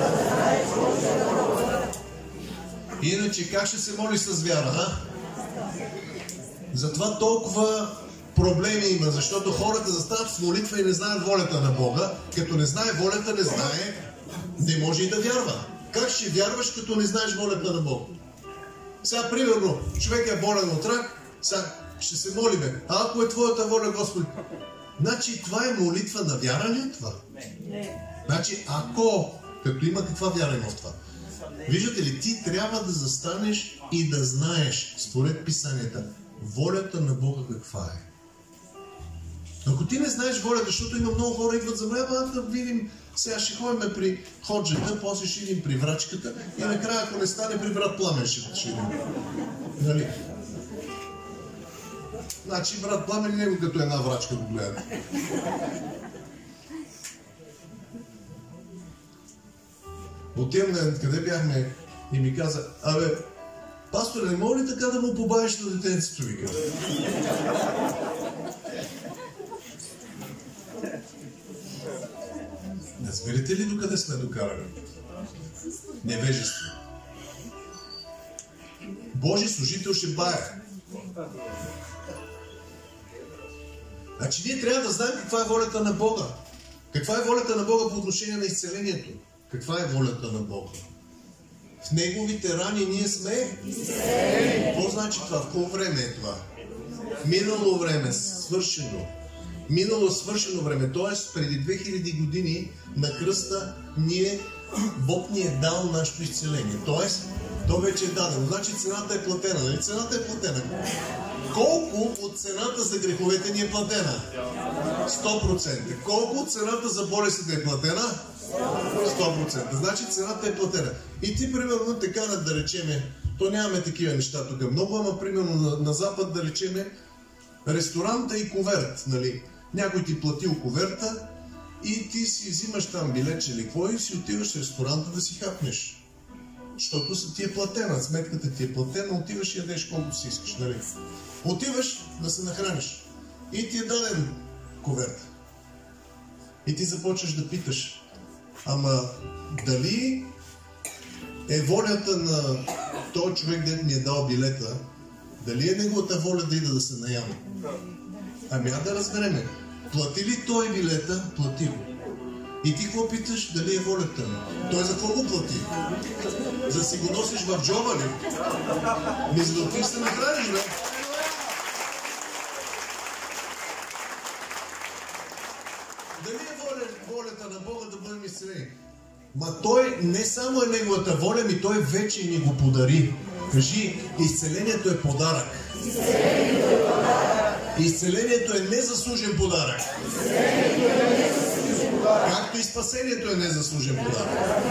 Иначе как ще се молиш с вяра, а? Затова толкова проблеми има, защото хората застават в молитва и не знаят волята на Бога. Като не знае волята, не може и да вярва. Как ще вярваш, като не знаеш волята на Бога? Сега, примерно, човек е болен от рак, сега ще се молиме. А ако е твоята воля, Господи? Значи, това е молитва на вяра ли е това? Не. Значи, като има каква вяра има в това? Виждате ли, ти трябва да застанеш и да знаеш, според писанията, волята на Бога каква е. Ако ти не знаеш волята, защото има много хора идват за мен, да видим, сега ще ходим при ходжета, после ще идем при врачката и накрая, ако не стане, при брат Пламен ще идем. Нали? Значи брат Пламен него като една врачка го гледа. Отивам къде бяхме и ми каза, пастор, не мога ли така да му побавиш на детенцето, вика? Разберете ли докъде сме докарали? Невежество. Божи служител ще бая. Значи ние трябва да знаем каква е волята на Бога. Каква е волята на Бога по отношение на изцелението? Каква е волята на Бога? В Неговите рани ние сме изцелени. Какво значи това? В какво време е това? Минало време, свършено. Минало свършено време, т.е. преди 2000 години на кръста Бог ни е дал нашето изцеление. Т.е. то вече е дадено. Значи цената е платена. Нали? Цената е платена. Колко от цената за греховете ни е платена? 100%. Колко от цената за болестите е платена? 100%. Значи цената е платена. И ти, примерно, те канат да речеме, то нямаме такива неща тук много, ама примерно на Запад да речеме ресторанта и коверт, нали? Някой ти платил коверта и ти си взимаш там билетче или какво и си отиваш в ресторанта да си хапнеш. Защото ти е платена, сметката ти е платена, отиваш и ядеш колкото си искаш, нали? Отиваш да се нахраниш и ти е даден коверта. И ти започваш да питаш, ама дали е волята на този човек, дето ми е дал билета, дали е неговата воля да ида да се наяма? Ами да разбереме. Плати ли той билета? Плати го. И ти какво питаш? Дали е волята ми? Той за какво го плати? За да си го носиш в джоба ли? За да отиш се нахраниш, бе? Дали е волята на Бога да бъдем изцелени? Ма той не само е неговата воля, ми той вече ни го подари. Кажи, изцелението е подарък. Изцелението е незаслужен подарък. Както и спасението е незаслужен подарък.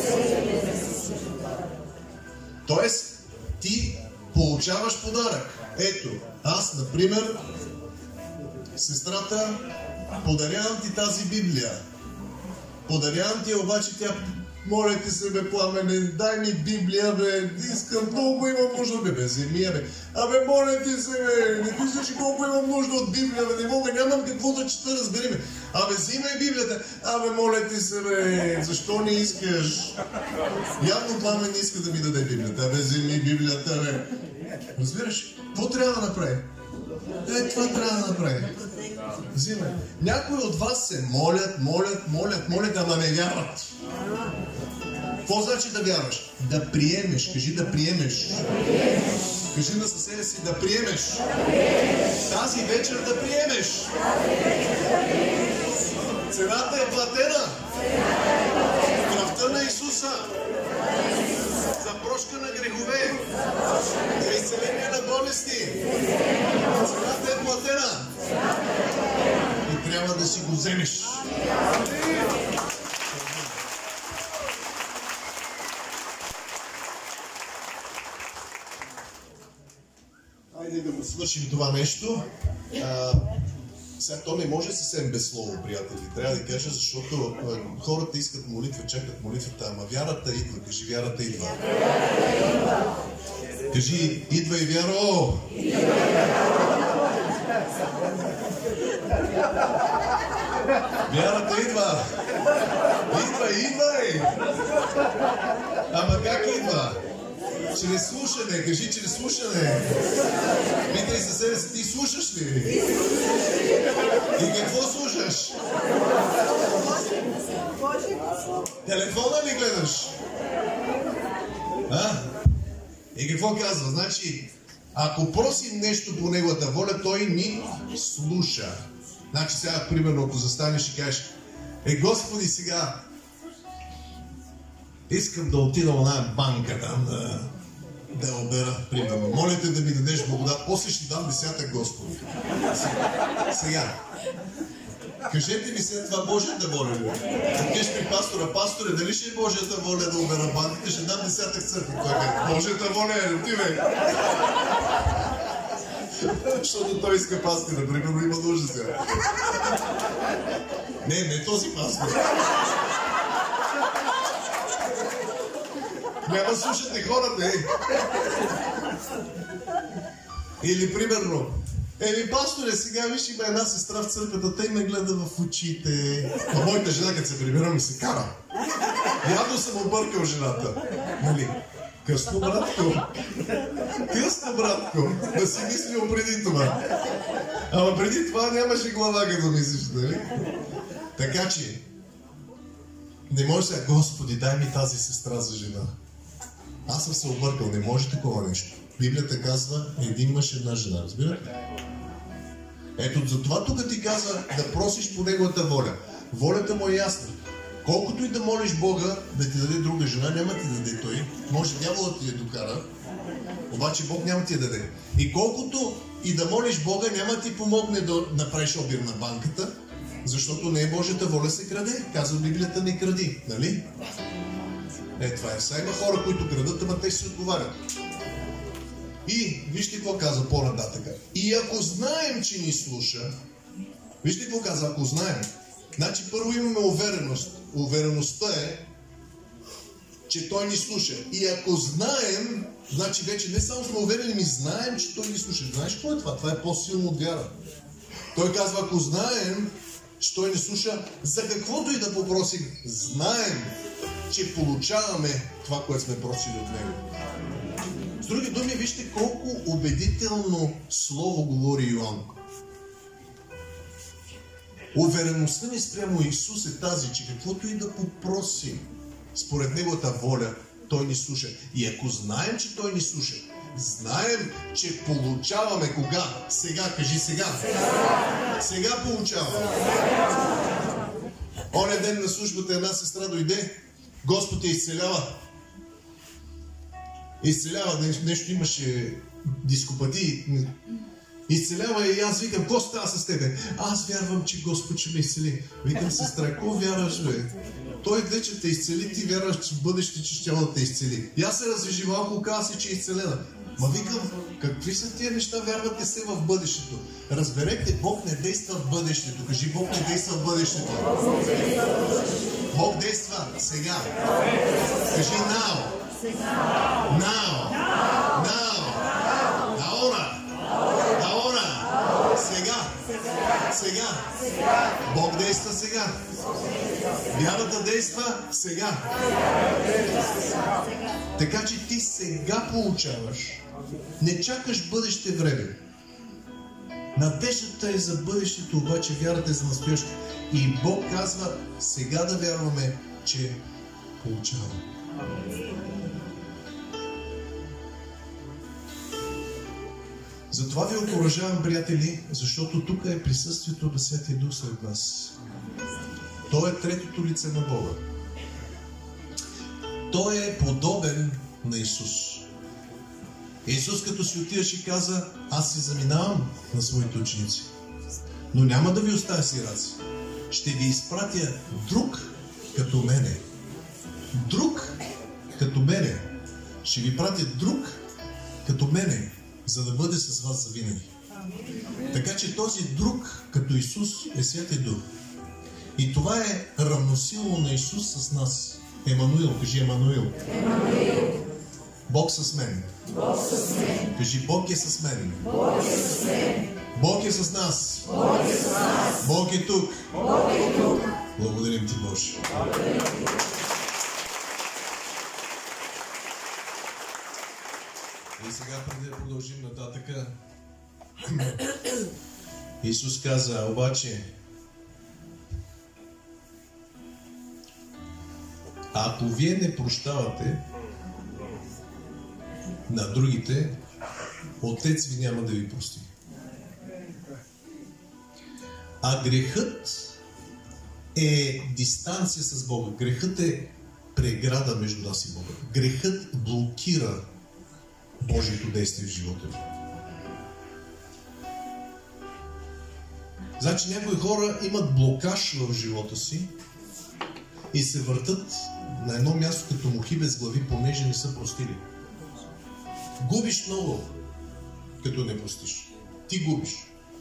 Тоест, ти получаваш подарък. Ето, аз, например, сестрата, подарявам ти тази Библия. Подарявам ти, обаче тя, моля ти се, бе, Пламене, дай ми Библия, бе, искам, толкова имам нужда, бе, вземи я, бе. Абе, моля ти се, бе, не виждаш колко имам нужда от Библия, бе, не мога, нямам какво да чета, разбери ме. Абе, взимай Библията. Абе, моля ти се, бе, защо не искаш? Явно Пламен не иска да ми даде Библията. Абе, вземи Библията, бе. Разбираш? Какво трябва да направи? Това трябва да направи. Взимай. Някои от вас се молят, ама не вярват. Какво значи да вярваш? Да приемеш. Кажи да приемеш. Кажи на съседа си да приемеш. Тази вечер да приемеш. Цената е платена. Кръвта на Исуса. За прошка на грехове. За изцеление на болести. Цената е платена. И трябва да си го вземеш. Хайде да го свършим това нещо. Сега то не може съвсем без слово, приятели. Трябва да кажа, защото хората искат молитва, чакат молитвата, ама вярата идва. Кажи, вярата идва. Кажи, идва и вяро! Вярата идва! Идва! Ама как идва? Чрез слушане, кажи чрез слушане. Питай за себе си, ти слушаш ли? И какво слушаш? Телефона ли гледаш? И какво казва? Значи, ако просим нещо по неговата воля, той ни слуша. Значи сега, примерно, ако застанеш и кажеш, Господи, сега искам да отида в една банка там да обера, примерно. Моля те да ми дадеш благодат, после ще дам десятък, Господи. Сега. Кажете ми след това Божията воля ли? Кажеш при пастора, пасторе, дали ще е Божията воля да обера банката, ще дам десятък църква. Той казва, Божията воля е, отивай. Защото той иска пастора, примерно има нужда сега. Не този пастор. Няма слушате хората, Или примерно, пасторе, сега виж, има една сестра в църквата, тъй ме гледа в очите. А моята жена, като се прибира, ми се кара. Явно съм объркал жената. Нали? Късно, братко. Да си мислил преди това. Ама преди това нямаше глава, като мислиш, нали? Така че, не може сега, Господи, дай ми тази сестра за жена. Аз съм се объркал, не може такова нещо. Библията казва един мъж, една жена, разбирате? Ето, затова тук ти казва да просиш по неговата воля. Волята му е ясна. Колкото и да молиш Бога да ти даде друга жена, няма ти даде той. Може дяволът ти я докара, обаче Бог няма ти я даде. И колкото и да молиш Бога, няма ти помогне да направиш обир на банката, защото не е Божията воля се краде. Казва Библията, не кради, нали? Това е. Сега има хора, които крадат, ама те се отговарят. И вижте какво казва по-нататък. И ако знаем, че ни слуша, вижте какво казва, ако знаем. Значи първо имаме увереност. Увереността е, че той ни слуша. И ако знаем, значи вече не само сме уверени, ми знаем, че той ни слуша. Знаеш какво е това? Това е по-силно от вяра. Той казва, ако знаем, че той ни слуша, за каквото и да попросим, знаем, че получаваме това, което сме просили от него. С други думи, вижте колко убедително слово говори Йоан. Увереността ни спрямо Исус е тази, че каквото и да попросим, според неговата воля, той ни слуша. И ако знаем, че той ни слуша, знаем, че получаваме кога? Сега, кажи сега. Сега получаваме. Оня ден на службата една сестра дойде, Господ я изцелява. Изцелява, нещо имаше дископатии. Изцелява и аз викам, какво става с тебе? Аз вярвам, че Господ ще ме изцели. Викам, сестра, какво вярваш, бе? Той вече те изцели, ти вярваш, че в бъдеще, че ще да те изцели. И аз се развижи малко, каза си, че е изцелена. Ма викам, какви са тия неща, вярвате се в бъдещето? Разберете, Бог не действа в бъдещето. Кажи, Бог не действа в бъдещето. Бог действа сега. Кажи now. Now. Ahora. Сега. Бог действа сега. Вярата действа сега. Така че ти сега получаваш. Не чакаш бъдеще време. Надеждата е за бъдещето, обаче вярата е за настоящето. И Бог казва сега да вярваме, че получаваме. Затова ви окуражавам, приятели, защото тук е присъствието на Святия Дух сред нас. Той е третото лице на Бога. Той е подобен на Исус. Исус като си отиваше каза: аз си заминавам на своите ученици, но няма да ви оставя сираци. Ще ви изпратя друг като мене. Друг като мене. Ще ви пратя друг като мене, за да бъде с вас завинаги. Така че този друг като Исус е Святия Дух. И това е равносилно на Исус с нас. Емануил, кажи Емануил. Емануил. Бог с мен. Бог с мен. Кажи Бог е с мен. Бог е с мен. Бог е с нас. Бог е с нас. Бог е тук. Бог е тук. Благодарим ти, Боже. И сега, преди да продължим нататъка, Исус каза, обаче, ако вие не прощавате на другите, Отец ви няма да ви прости. А грехът е дистанция с Бога. Грехът е преграда между нас и Бога. Грехът блокира Божието действие в живота ви. Значи някои хора имат блокаж в живота си и се въртат на едно място като мухи без глави, понеже не са простили. Губиш много, като не простиш. Ти губиш.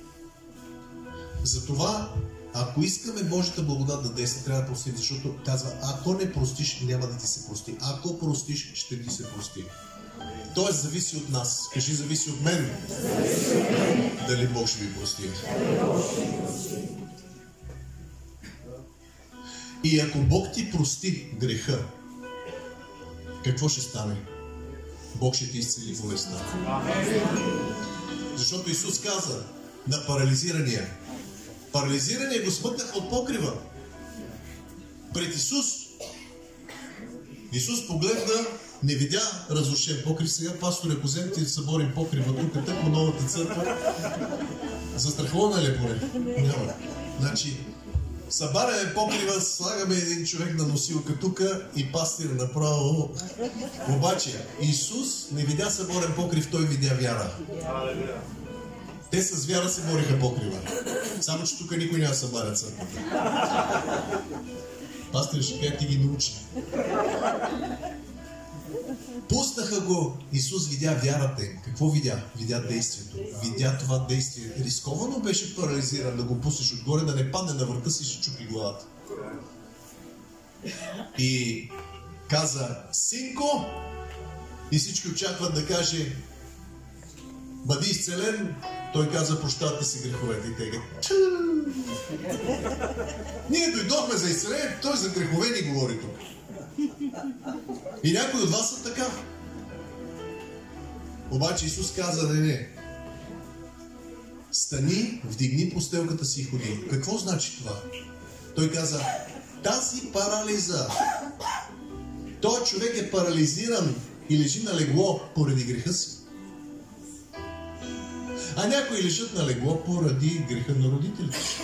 Затова, ако искаме Божията благодат да действа, трябва да простим, защото казва, ако не простиш, няма да ти се прости. Ако простиш, ще ти се прости. Тоест зависи от нас. Кажи, зависи от мен. Дали Бог ще ви прости. И ако Бог ти прости греха, какво ще стане? Бог ще ти изцели болестта. Защото Исус каза на парализирания. Парализирания го смъкнаха от покрива. Пред Исус. Исус погледна, не видя разрушен покрив. Сега, пасторе, ако вземете съборим покрива тук, тъкмо новата църква, застрахована ли поне? Няма. Значи, събаряме покрива, слагаме един човек на носилка тук и пастир направо. Обаче, Исус не видя съборен покрив, той видя вяра. Те с вяра се бориха покрива. Само, че тук никой няма събаря църквата. Пастир, ще как ти ги научи. Пуснаха го, Исус видя вярата им. Какво видя? Видя действието. Видя това действие. Рисковано беше парализиран да го пуснеш отгоре, да не падне на върха си и ще чупи главата. И каза, синко, и всички очакват да каже, бъди изцелен. Той каза, прощавате си греховете. И тега. Ние дойдохме за изцеление, той за грехове ни говори тук. И някои от вас са така. Обаче Исус каза, не. Стани, вдигни постелката си и ходи. Какво значи това? Той каза, тази парализа. Той човек е парализиран и лежи на легло поради греха си. А някои лежат на легло поради греха на родителите си.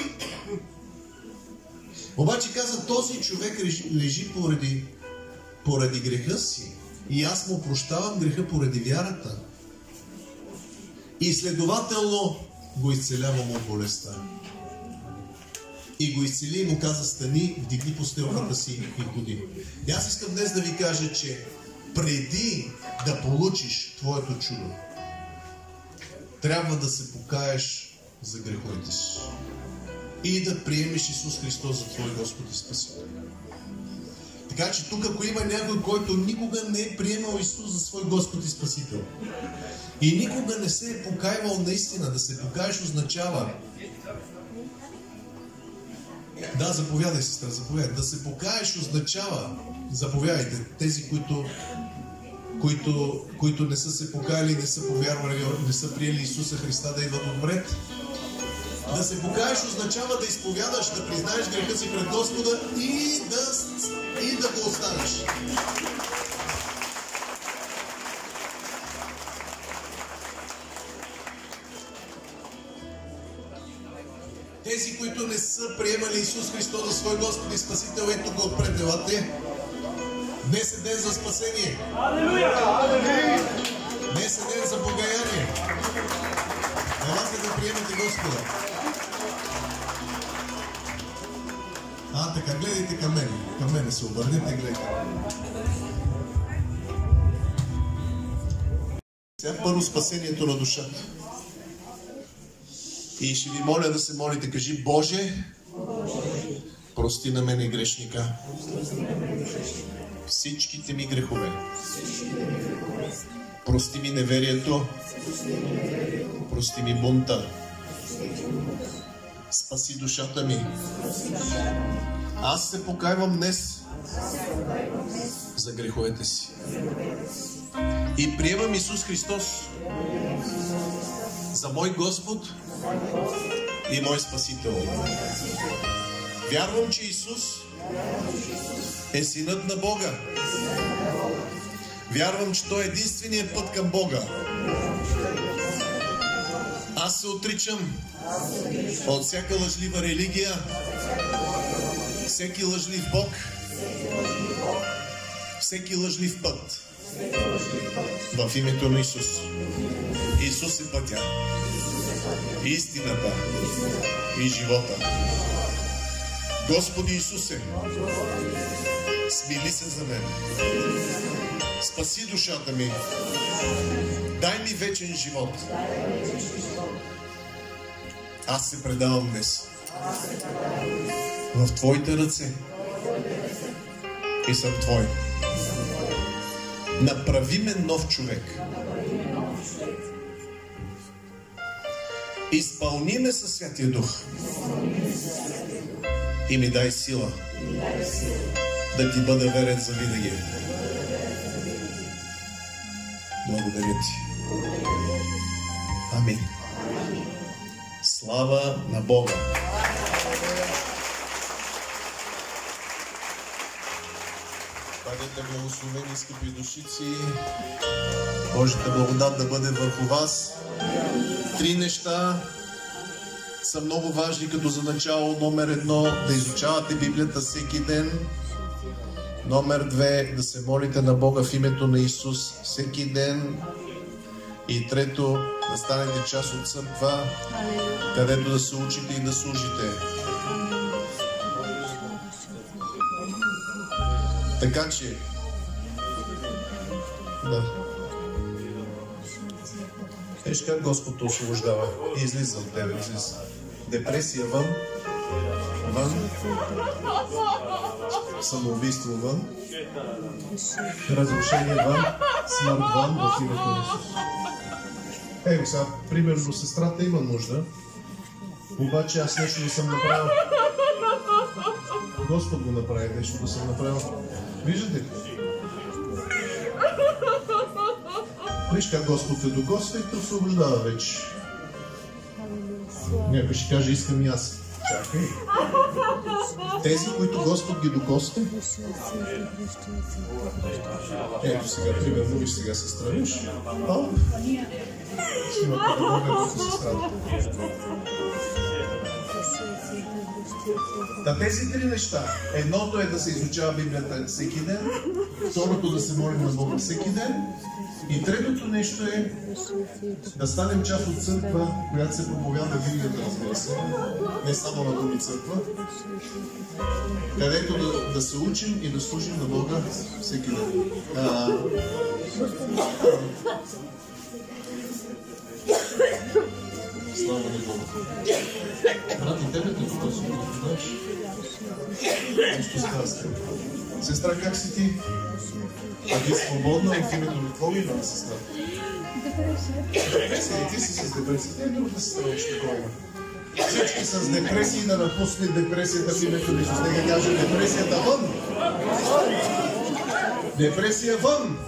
Обаче каза, този човек лежи поради греха си. И аз му прощавам греха поради вярата. И следователно го изцелявам от болестта. И го изцели и му каза, стани, вдигни постелката си и ходи. И аз искам днес да ви кажа, че преди да получиш твоето чудо, трябва да се покаеш за греховете си. И да приемеш Исус Христос за твой Господ и Спасител. Така че тук, ако има някой, който никога не е приемал Исус за свой Господ и Спасител и никога не се е покаивал наистина, да се покаеш означава... Да, заповядай, сестра, заповядай. Да се покаеш означава... Заповядайте, тези, които не са се покаяли, не са повярвали, не са приели Исуса Христа да идват отпред. Да се покаеш означава да изповядаш, да признаеш греха си пред Господа и да го оставиш. Тези, които не са приемали Исус Христос за свой Господ и Спасител, ето го отпред, елате. Днес е ден за спасение. Днес е ден за покаяние. Елате да приемете Господа. Така, гледайте към мене. Към мене се обърнете, гледайте. Сега първо спасението на душата. И ще ви моля да се молите. Кажи: Боже, прости на мене грешника всичките ми грехове. Прости ми неверието. Прости ми бунта. Спаси душата ми. Аз се покайвам днес за греховете си. И приемам Исус Христос за мой Господ и мой Спасител. Вярвам, че Исус е Синът на Бога. Вярвам, че Той е единственият път към Бога. Аз се отричам от всяка лъжлива религия, всеки лъжлив Бог, всеки лъжлив път. В името на Исус. Исус е пътя, истината и живота. Господи Исусе, смили се за мен. Спаси душата ми. Дай ми вечен живот. Аз се предавам днес в Твоите ръце и съм Твой. Направи ме нов човек. Изпълни ме със Святия Дух и ми дай сила да Ти бъда верен завинаги. Благодаря Ти. Амин. Слава на Бога! Бъдете благословени, скъпи душици. Божията благодат да бъде върху вас. 3 неща са много важни като за начало. Номер 1, да изучавате Библията всеки ден. Номер 2, да се молите на Бога в името на Исус всеки ден. И трето, да станете част от църква, където да се учите и да служите. Така че, да. Виж как Господ те освобождава. Излиза от тебе, излиза. Депресия вън. Вън. Самоубийство вън. Разрушение вън. Смърт вън в името на Исус. Ей, сега, примерно, сестрата има нужда, обаче аз нещо да съм направил. Господ го направи, нещо да съм направил. Виждате ли? Виж как Господ те докосва и те освобождава вече. Някой ще каже: искам и аз. Чакай. Тези, които Господ ги докосва. Ето сега, примерно, виж сега сестра. Виж. Снимате да Бога като сестрата. Та тези 3 неща. Едното е да се изучава Библията всеки ден. Второто да се молим на Бога всеки ден. И третото нещо е да станем част от църква, която се проповяда Библията, разбира се. Не само на думи църква. Където да се учим и да служим на Бога всеки ден. Слава на Бога. Брат, и тебе те тук си го знаеш? Нещо сказка. Сестра, как си ти? А ти свободна в името на твоя или на сестра? Депресия. И ти си с депресия. Не е друго да се ставиш такова. Всички с депресии да напуснат депресията в името на Исус. Нека кажа: депресията вън! Депресия вън!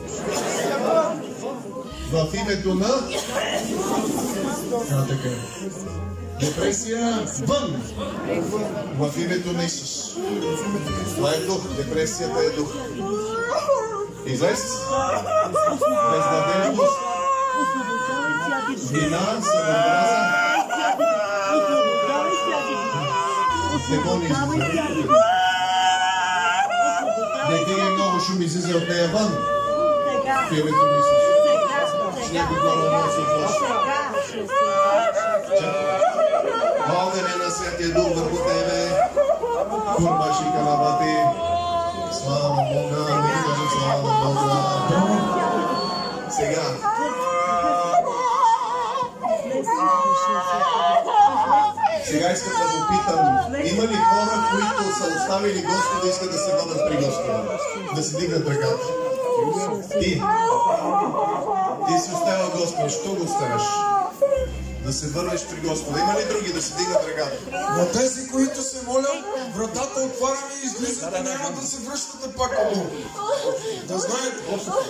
В името на... така. Депресия вън! В името на Исус. Това е дух. Депресията е дух. Излез. Безнадежност. Вина, самоотраза. Демони излизат. Не тига много шум излиза от нея вън. В името на Исус. С него горе може се оплаши. Огъня на Святия Дух върху тебе. Курбаши калабати. Слава на Бога. Не кажа слава на Бога. Сега. Сега искам да го питам. Има ли хора, които са оставили Господа и искат да се бъдат при Господа? Да се дигнат ръката. Ти си оставя Господа. Що го оставяш? Да се върнеш при Господа. Има ли други да се дигнат ръката? Но тези, които се молят, вратата отваряме и излизат и няма да се връщате пак отново. Да знаете.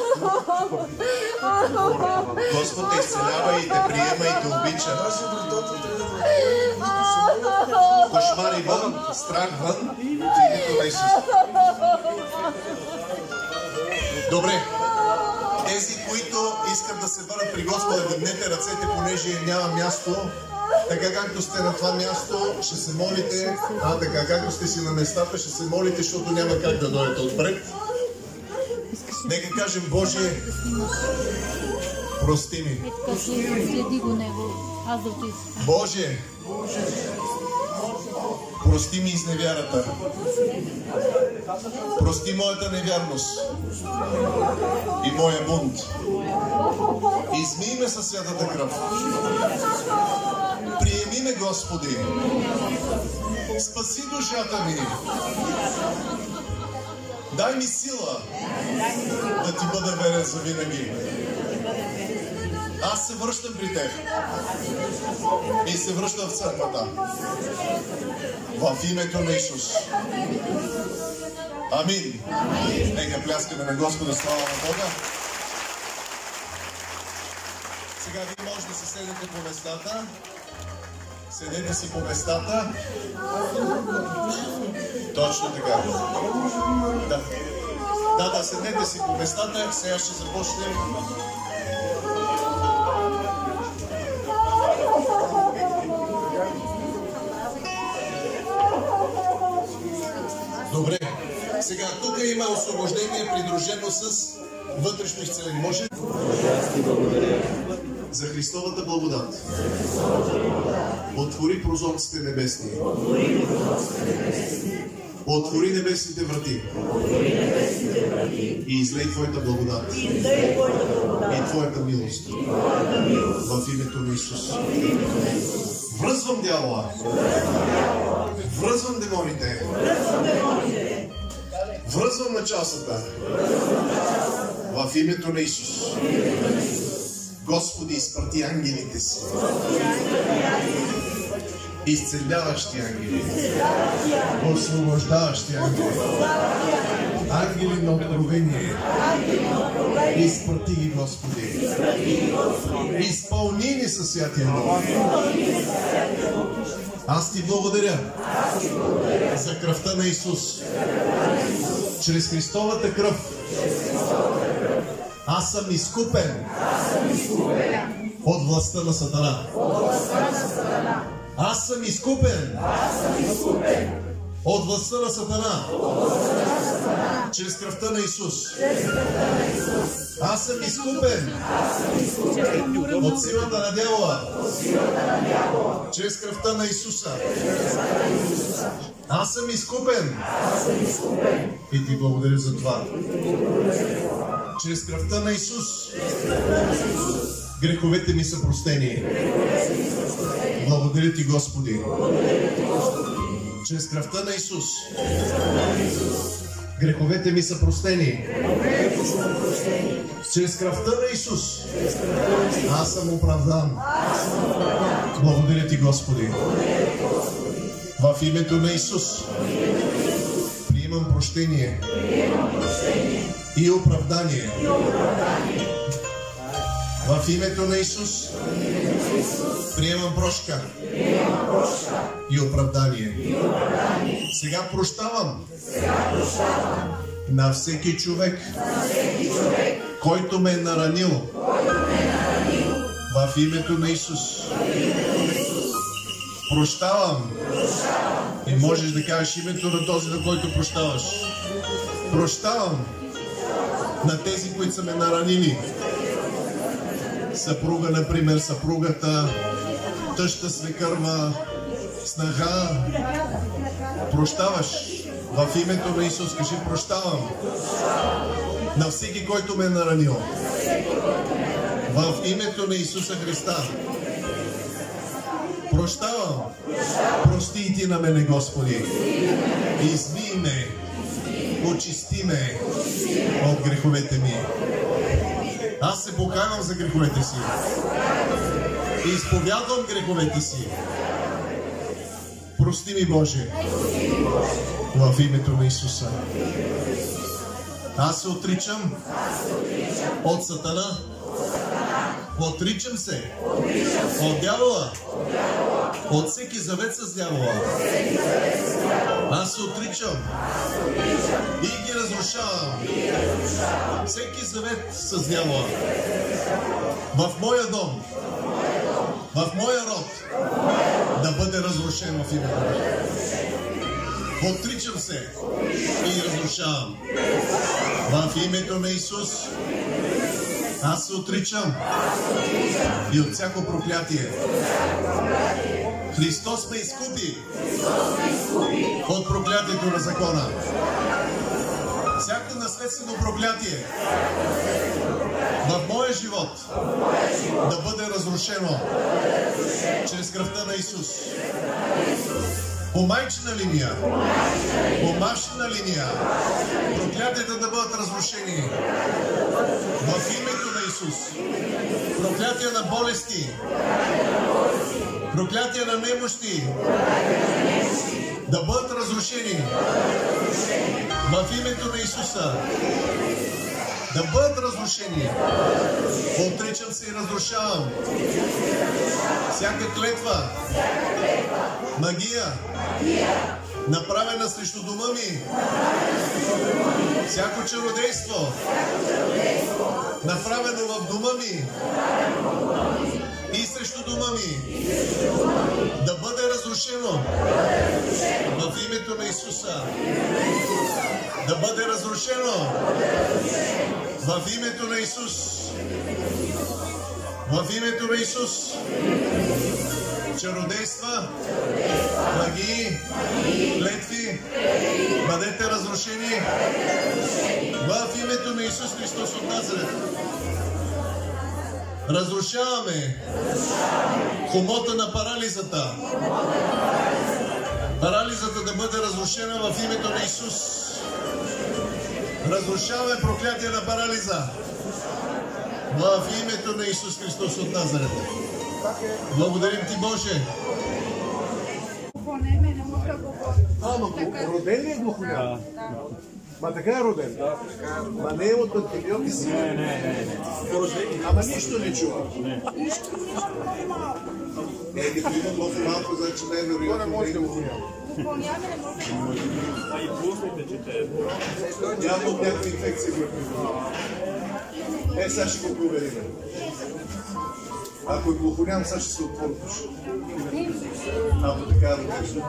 Господ те изцелява и те приема и те обича. Даже вратата трябва да отваря. Кошмари вън, страх вън, в името на Исус. Добре. Тези, които искат да се върнат при Господа, дигнете ръцете, понеже няма място. Така както сте на това място, ще се молите. Така както сте си на местата, ще се молите, защото няма как да дойдете отпред. Нека кажем: Боже, прости ми. Боже, прости ми изневярата. Прости моята невярност и моя бунт. Измий ме със святата кръв. Приеми ме, Господи. Спаси душата ми. Дай ми сила да ти бъда верен за винаги. Аз се връщам при теб и се връщам в църквата. В името на Исус. Амин. Нека пляскаме на Господа, слава на Бога. Сега ви може да се седете по местата. Седете си по местата. Точно така. Да, седете си по местата. Сега ще започнем. Добре. Сега тук има освобождение, придружено с вътрешно изцеление. Може? За Христовата благодат. Отвори прозорците небесни. Отвори небесните врати. И излей Твоята благодат. И Твоята милост. В името на Исус. Връзвам дявола. Връзвам демоните. Връзвам началствата. В името на Исус. Господи, изпрати ангелите си. Изцеляващи ангели. Освобождаващи ангели. Ангели на откровение. Изпрати ги, Господи. Изпълни ни със Святия Дух. Аз ти благодаря за кръвта на Исус. Чрез Христовата кръв аз съм изкупен от властта на Сатана. Аз съм изкупен от властта на Сатана. Чрез кръвта на Исус. Аз съм изкупен от силата на дявола. Чрез кръвта на Исуса. Аз съм изкупен. И ти благодаря за това. Чрез кръвта на Исус. Греховете ми са простени. Благодаря ти, Господи. Чрез кръвта на Исус. Греховете ми са простени. Чрез кръвта на Исус. Аз съм оправдан. Благодаря ти, Господи. В името на Исус. Приемам прощение и оправдание. В името на Исус приемам прошка и оправдание. Сега прощавам на всеки човек, който ме е наранил. В името на Исус Прощавам. И можеш да кажеш името на този, на който прощаваш. Прощавам на тези, които са ме наранили. Съпруга, например, съпругата, тъща, свекърва, снага. Прощаваш. В името на Исус кажи прощавам. На всеки, който ме е наранил. В името на Исуса Христа. Прощавам. Прости и ти на мене, Господи. Измий ме. Очисти ме от греховете ми. Аз се покайвам за греховете си. Изповядвам греховете си. Прости ми, Боже. В името на Исуса. Аз се отричам от Сатана. Отричам се от дявола. От всеки завет с дявола. Аз се отричам и ги разрушавам. Всеки завет с дявола. В моя дом, в моя род да бъде разрушен в името на Исус. Отричам се и разрушавам. В името на Исус. Аз се отричам и от всяко проклятие. Христос ме изкупи от проклятието на закона. Всяко наследствено проклятие в моя живот да бъде разрушено чрез кръвта на Исус. По майчина линия, по бащина линия, проклятията да бъдат разрушени в името на Исус. Проклятия на болести, проклятия на немощи да бъдат разрушени в името на Исуса. Да бъдат разрушени. Отричам се и разрушавам всяка клетва, магия, направена срещу дома ми, всяко чародейство, направено в дома ми и срещу дома ми, да бъде разрушено в името на Исуса. Да бъде разрушено в името на Исус. В името на Исус. Чародейства, магии, клетви, бъдете разрушени в името на Исус Христос от Назарет. Разрушаваме хомота на парализата. Парализата да бъде разрушена в името на Исус. Разрушаваме проклятие на парализа в името на Исус Христос от Назарет. Благодарим ти, Боже. Роден ли е глухоням? Ма така е роден? Ма не е от антибиотици? Не. Ама нищо не чува? Като има много малко, значи най-вероятно може да глухоням. Няма от някакви инфекции. Сега ще го проверим. Ако е глухоням, сега ще се отвори душа. Ако така родеш.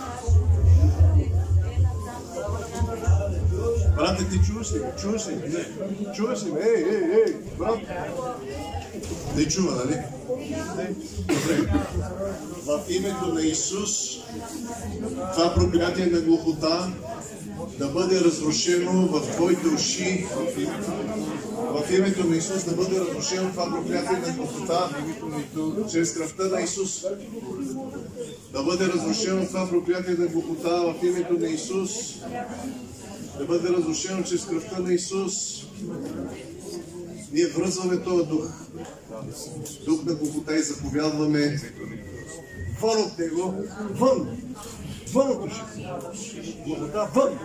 Брате, ти чуваш ли? Чуваш ли? Не. Чуваш ли? Ей, брат. Не чува, нали? Добре. В името на Исус, това проклятие на глухота да бъде разрушено в твоите уши. В името на Исус да бъде разрушено това проклятие на глухота чрез кръвта на Исус. Да бъде разрушено това проклятие на глухота в името на Исус. Да бъде разрушено чрез кръвта на Исус. Ние връзваме този дух. Дух на глухота и заповядваме вън от него, вън от ушите. Глухота вън.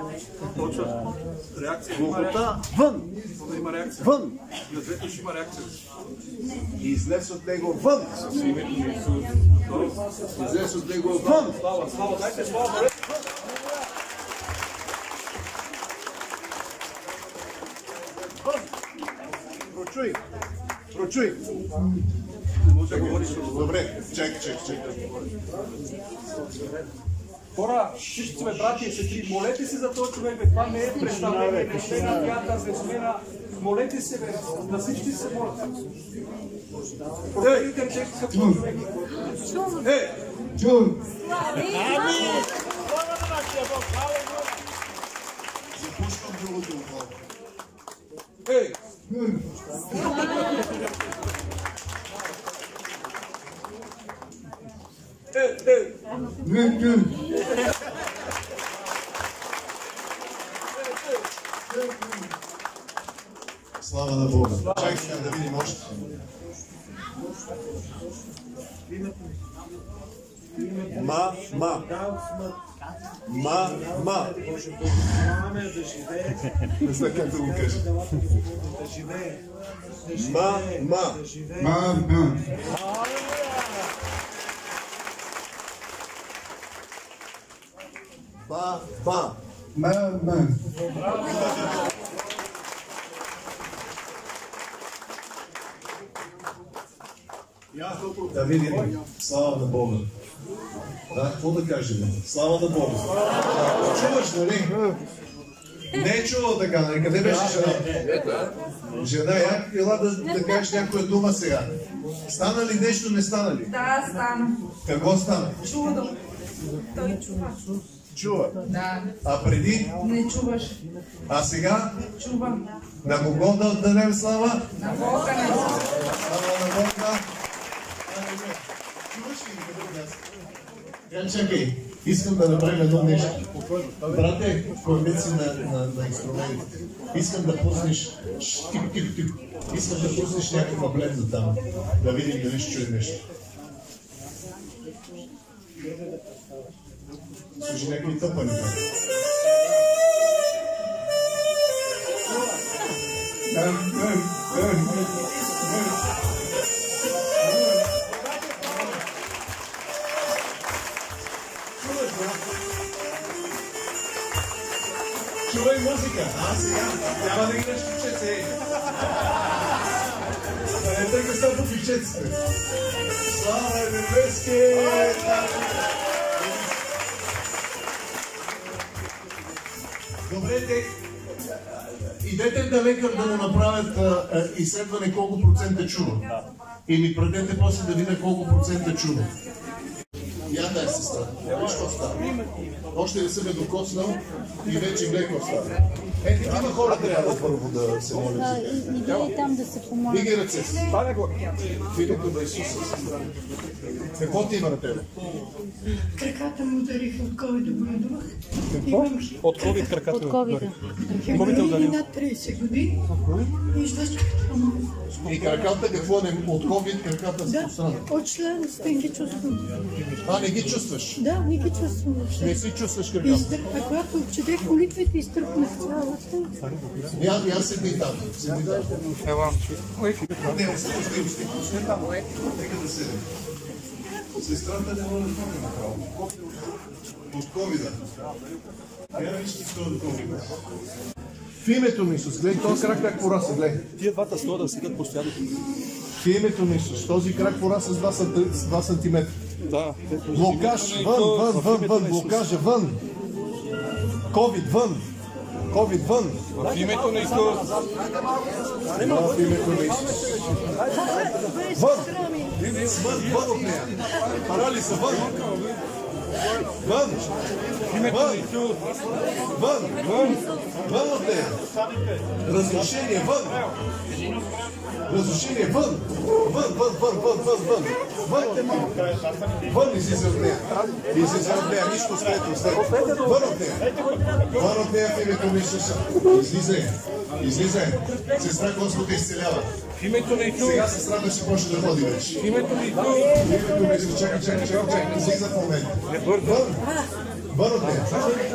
Глухота вън. Вън. И излез от него вън. Излез от него вън. Прочуй. Добре, чакай. Хора, всички сме брати и сестри, молете се за този човек, бе, това не е представление, не сме на театър, не сме на... Молете се, бе, на всички се молят. Проверите текст като човек. Чун! Запушвам другото ухо. Слава на Бога. Чакай сега да видим още. Ма. Не знам как да го кажа. Ма. Ба. Да видим. Слава на Бога. Да, какво да кажем? Слава на Бога. Чуваш, нали? Не е чувал така, нали? Къде беше жена? Жена, ела да кажеш някоя дума сега. Стана ли нещо, не стана ли? Да, стана. Какво стана? Чудо. Той чува. Чува? Да. А преди? Не чуваш. А сега? Чува. На кого да отдадем слава? На Бога не чува. Слава на Бога. Чуваш ли чакай, искам да направим едно нещо. Брате, коалици на инструментите. Искам да пуснеш... Тихо. Искам да пуснеш някаква бледна там. Да видим дали ще чуе нещо. Слушай някакви тъпани. Чувай музика. Сега няма да играш пичец, Не тъй са по пичеците. Слава небески! Добре, идете на лекар да му направят изследване колко процента чува. И ми предете после да видя колко процента чува. Я дай сестра. Виж какво става. Още не съм докоснал и вече леко става. Такива хора трябва първо да се молят за тях. Иди там да се помоля. Диги ръце си. В името на Исуса. Какво ти има на тебе? Краката му удариха от COVID да боледувах. От COVID краката. От COVID. Имам над 30 години и излъчката му. И краката какво не... От COVID краката се пострада? От члеността не ги чувствам. А, не ги чувстваш? Да, не ги чувствам въобще. Не си чувстваш краката? А когато четех молитвите, изтръпнах цялата. Я седи там. Не, усти. Нека да седи. Сестрата не може да ходи направо. От COVID-а. Я вижте какво от COVID-а. В името на Исус, гледай този крак как пораса, гледай. Тия двата стоя да седят постоянно. В името на Исус, този крак пораса с 2 сантиметра. Да. Блокаж, вън, блокажа, вън. COVID, вън. В името на Исус. В името на Исус. Вън от нея. Парализа, вън. Вън от нея. Разрушение, вън. Вън, излиза от нея. Нищо след. Вън от нея в името на Исуса. Излизай. Сестра Господ изцелява. В името на Исус. Сега сестрата ще почне да ходи вече. В името на Исус. Чакай. Излиза в момента. Вън от нея.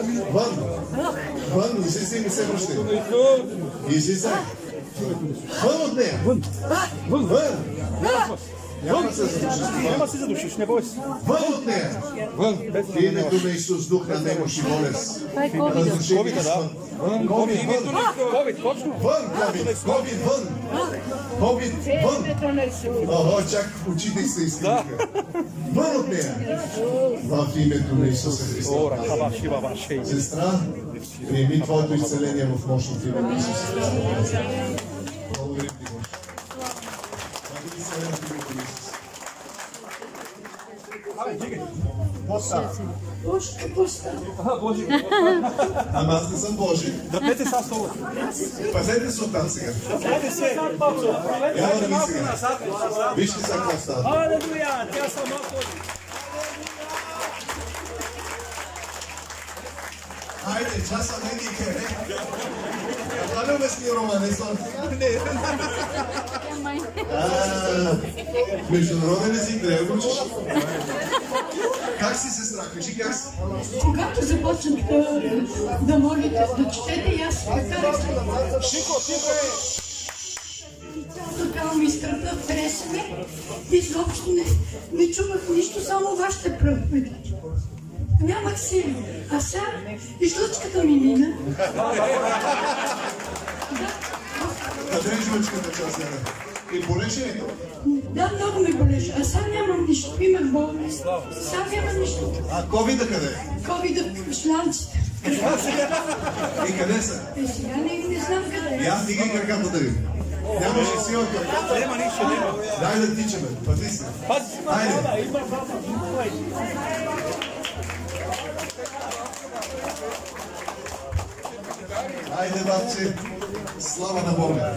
Вън, излизай и не се връщай. Излизай. Вън от нея. Вън. Няма се задушиш. Няма се задушиш, не бой се. Вън от нея! Вън. В името на Исус, дух на немощ и болест. Разрушение вън. Ковид, точно. Вън, ковид, вън! Ковид, вън! Ого, чак очите се изкриха. Вън от нея! В името на Исуса Христа. Сестра, приеми твоето изцеление в мощното име на Исуса Христа. Благодарим ти, Боже. Бъди изцелен в името на Исус. Поста. Боже. Ама аз не съм Божи. Дръпнете са стола. Пазете се оттам сега. Дайте се. Няма да ми сега. Вижте сега какво става. Алелуя, тя сама ходи. Хайде, часа не ни кере. Дали обясни Рома, не съм. Международен език, да я учиш. Как си, сестра? Кажи как си. Когато започнах да молите, да четете, и аз така Шико, тихо е. цялото тяло ми изтръпна, тресне, изобщо не чувах нищо, само вашите проповеди. Нямах сили. А сега излъчката ми мина. Къде е жлъчката част, Яна? И болеше ли? Да, много ме болеше. А сега нямам нищо. Имах болест. Сега нямам нищо. А ковида къде? Ковида в шланците. И къде са? Сега не знам къде. И аз дигай краката да видим. Нямаш ли сила краката? Нема нищо, нема. Дай да тичаме. Пази се. Хайде. Хайде, бабче. Слава на Бога.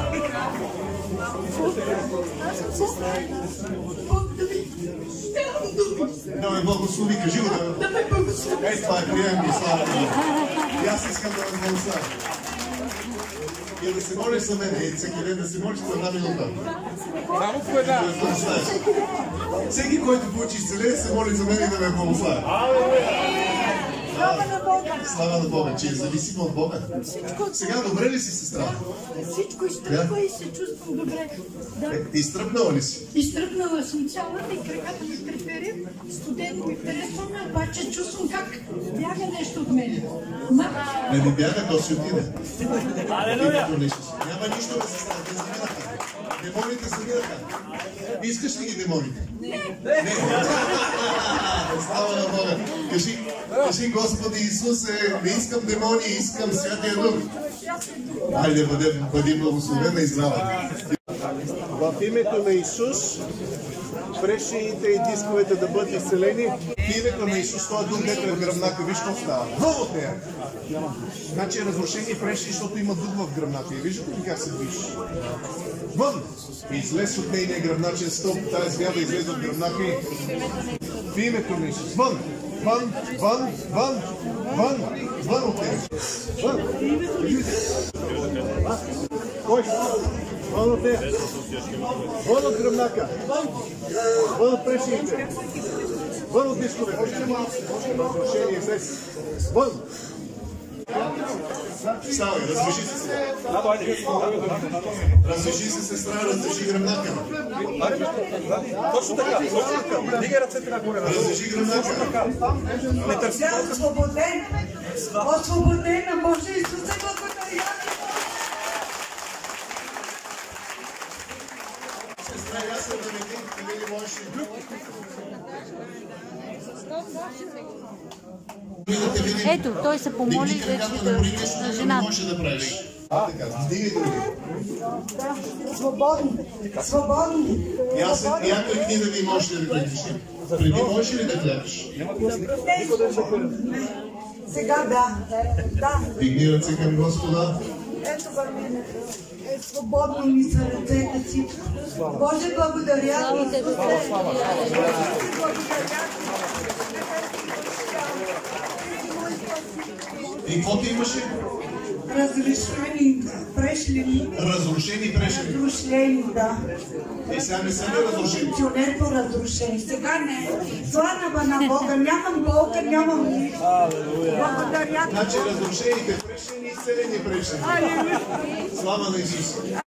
Бог да ви... Нямам думи. Да ме благослови, кажи го да... Да ме благослови. Ей, това е прием и слава на Бога. И аз искам да ме благославя. И да се молиш за мен, и всеки ден да се молиш за една минута. Само по една. Всеки, който получи изцеление, се моли за мен и да ме благославя. Слава на Бога. Слава на Бога, че е зависимо от Бога. Сега добре ли си, сестра? Всичко изтръпва и се чувствам добре. Да. Изтръпнала ли си? Изтръпнала съм цялата и краката ми треперят. Студено ми харесваме, обаче чувствам как бяга нещо от мен. Не ми бяга, то си отиде. Алелуя! Няма нищо да се стане, те заминаха. Демоните заминаха. Искаш ли ги демоните? Не. Слава на Бога. Кажи, Господи Исусе, не искам демони, искам Святия Дух. Хайде, бъди благословена и здрава. В името на Исус, прешените и дисковете да бъдат изцелени. В името на Исус, този дух дето е в гръбнака, виж какво става. Вън от нея! Значи е разрушение прешни, защото има дух в гръбнака. И виждате ли как се движи? Вън! Излез от нейния гръбначен стълб, тази звяда излезе от гръбнака и... В името на Исус, вън! Вън! Вън! Вън! Вън! Вън от нея! Вън! Кой? Вън от нея! Вън от гръбнака! Вън от прешните! Вън от дискове! Още малко! Разрушение излез! Вън! Ставай, развържи се сега. Развържи се, сестра, развържи гръбнака. Точно така, точно така. Дигай ръцете нагоре. Развържи гръбнака. Не търси. Освободен! Освободен на Боже Исусе, благодаря! Сестра, аз съм да види можеш. Ето, той се помоли на жената. Може да правиш. Така, вдигай други. Свободни! Свободни! Някой книга ви може да ви гледаш. Преди можеш ли да гледаш? Сега да. Да. Дигни ръце към Господа. Ето вървенето. Свободно ми са ръцете си. Боже, благодаря ви. И какво ти имаше? Разрешени, прешлени. Разрушени прешени. Разрушени, да. И сега не са ли разрушени? Функционерно разрушени. Сега не. Слава на Бога. Нямам болка, нямам нищо. Благодаря. Значи разрушените прешени и изцелени прешени. Слава на Исус.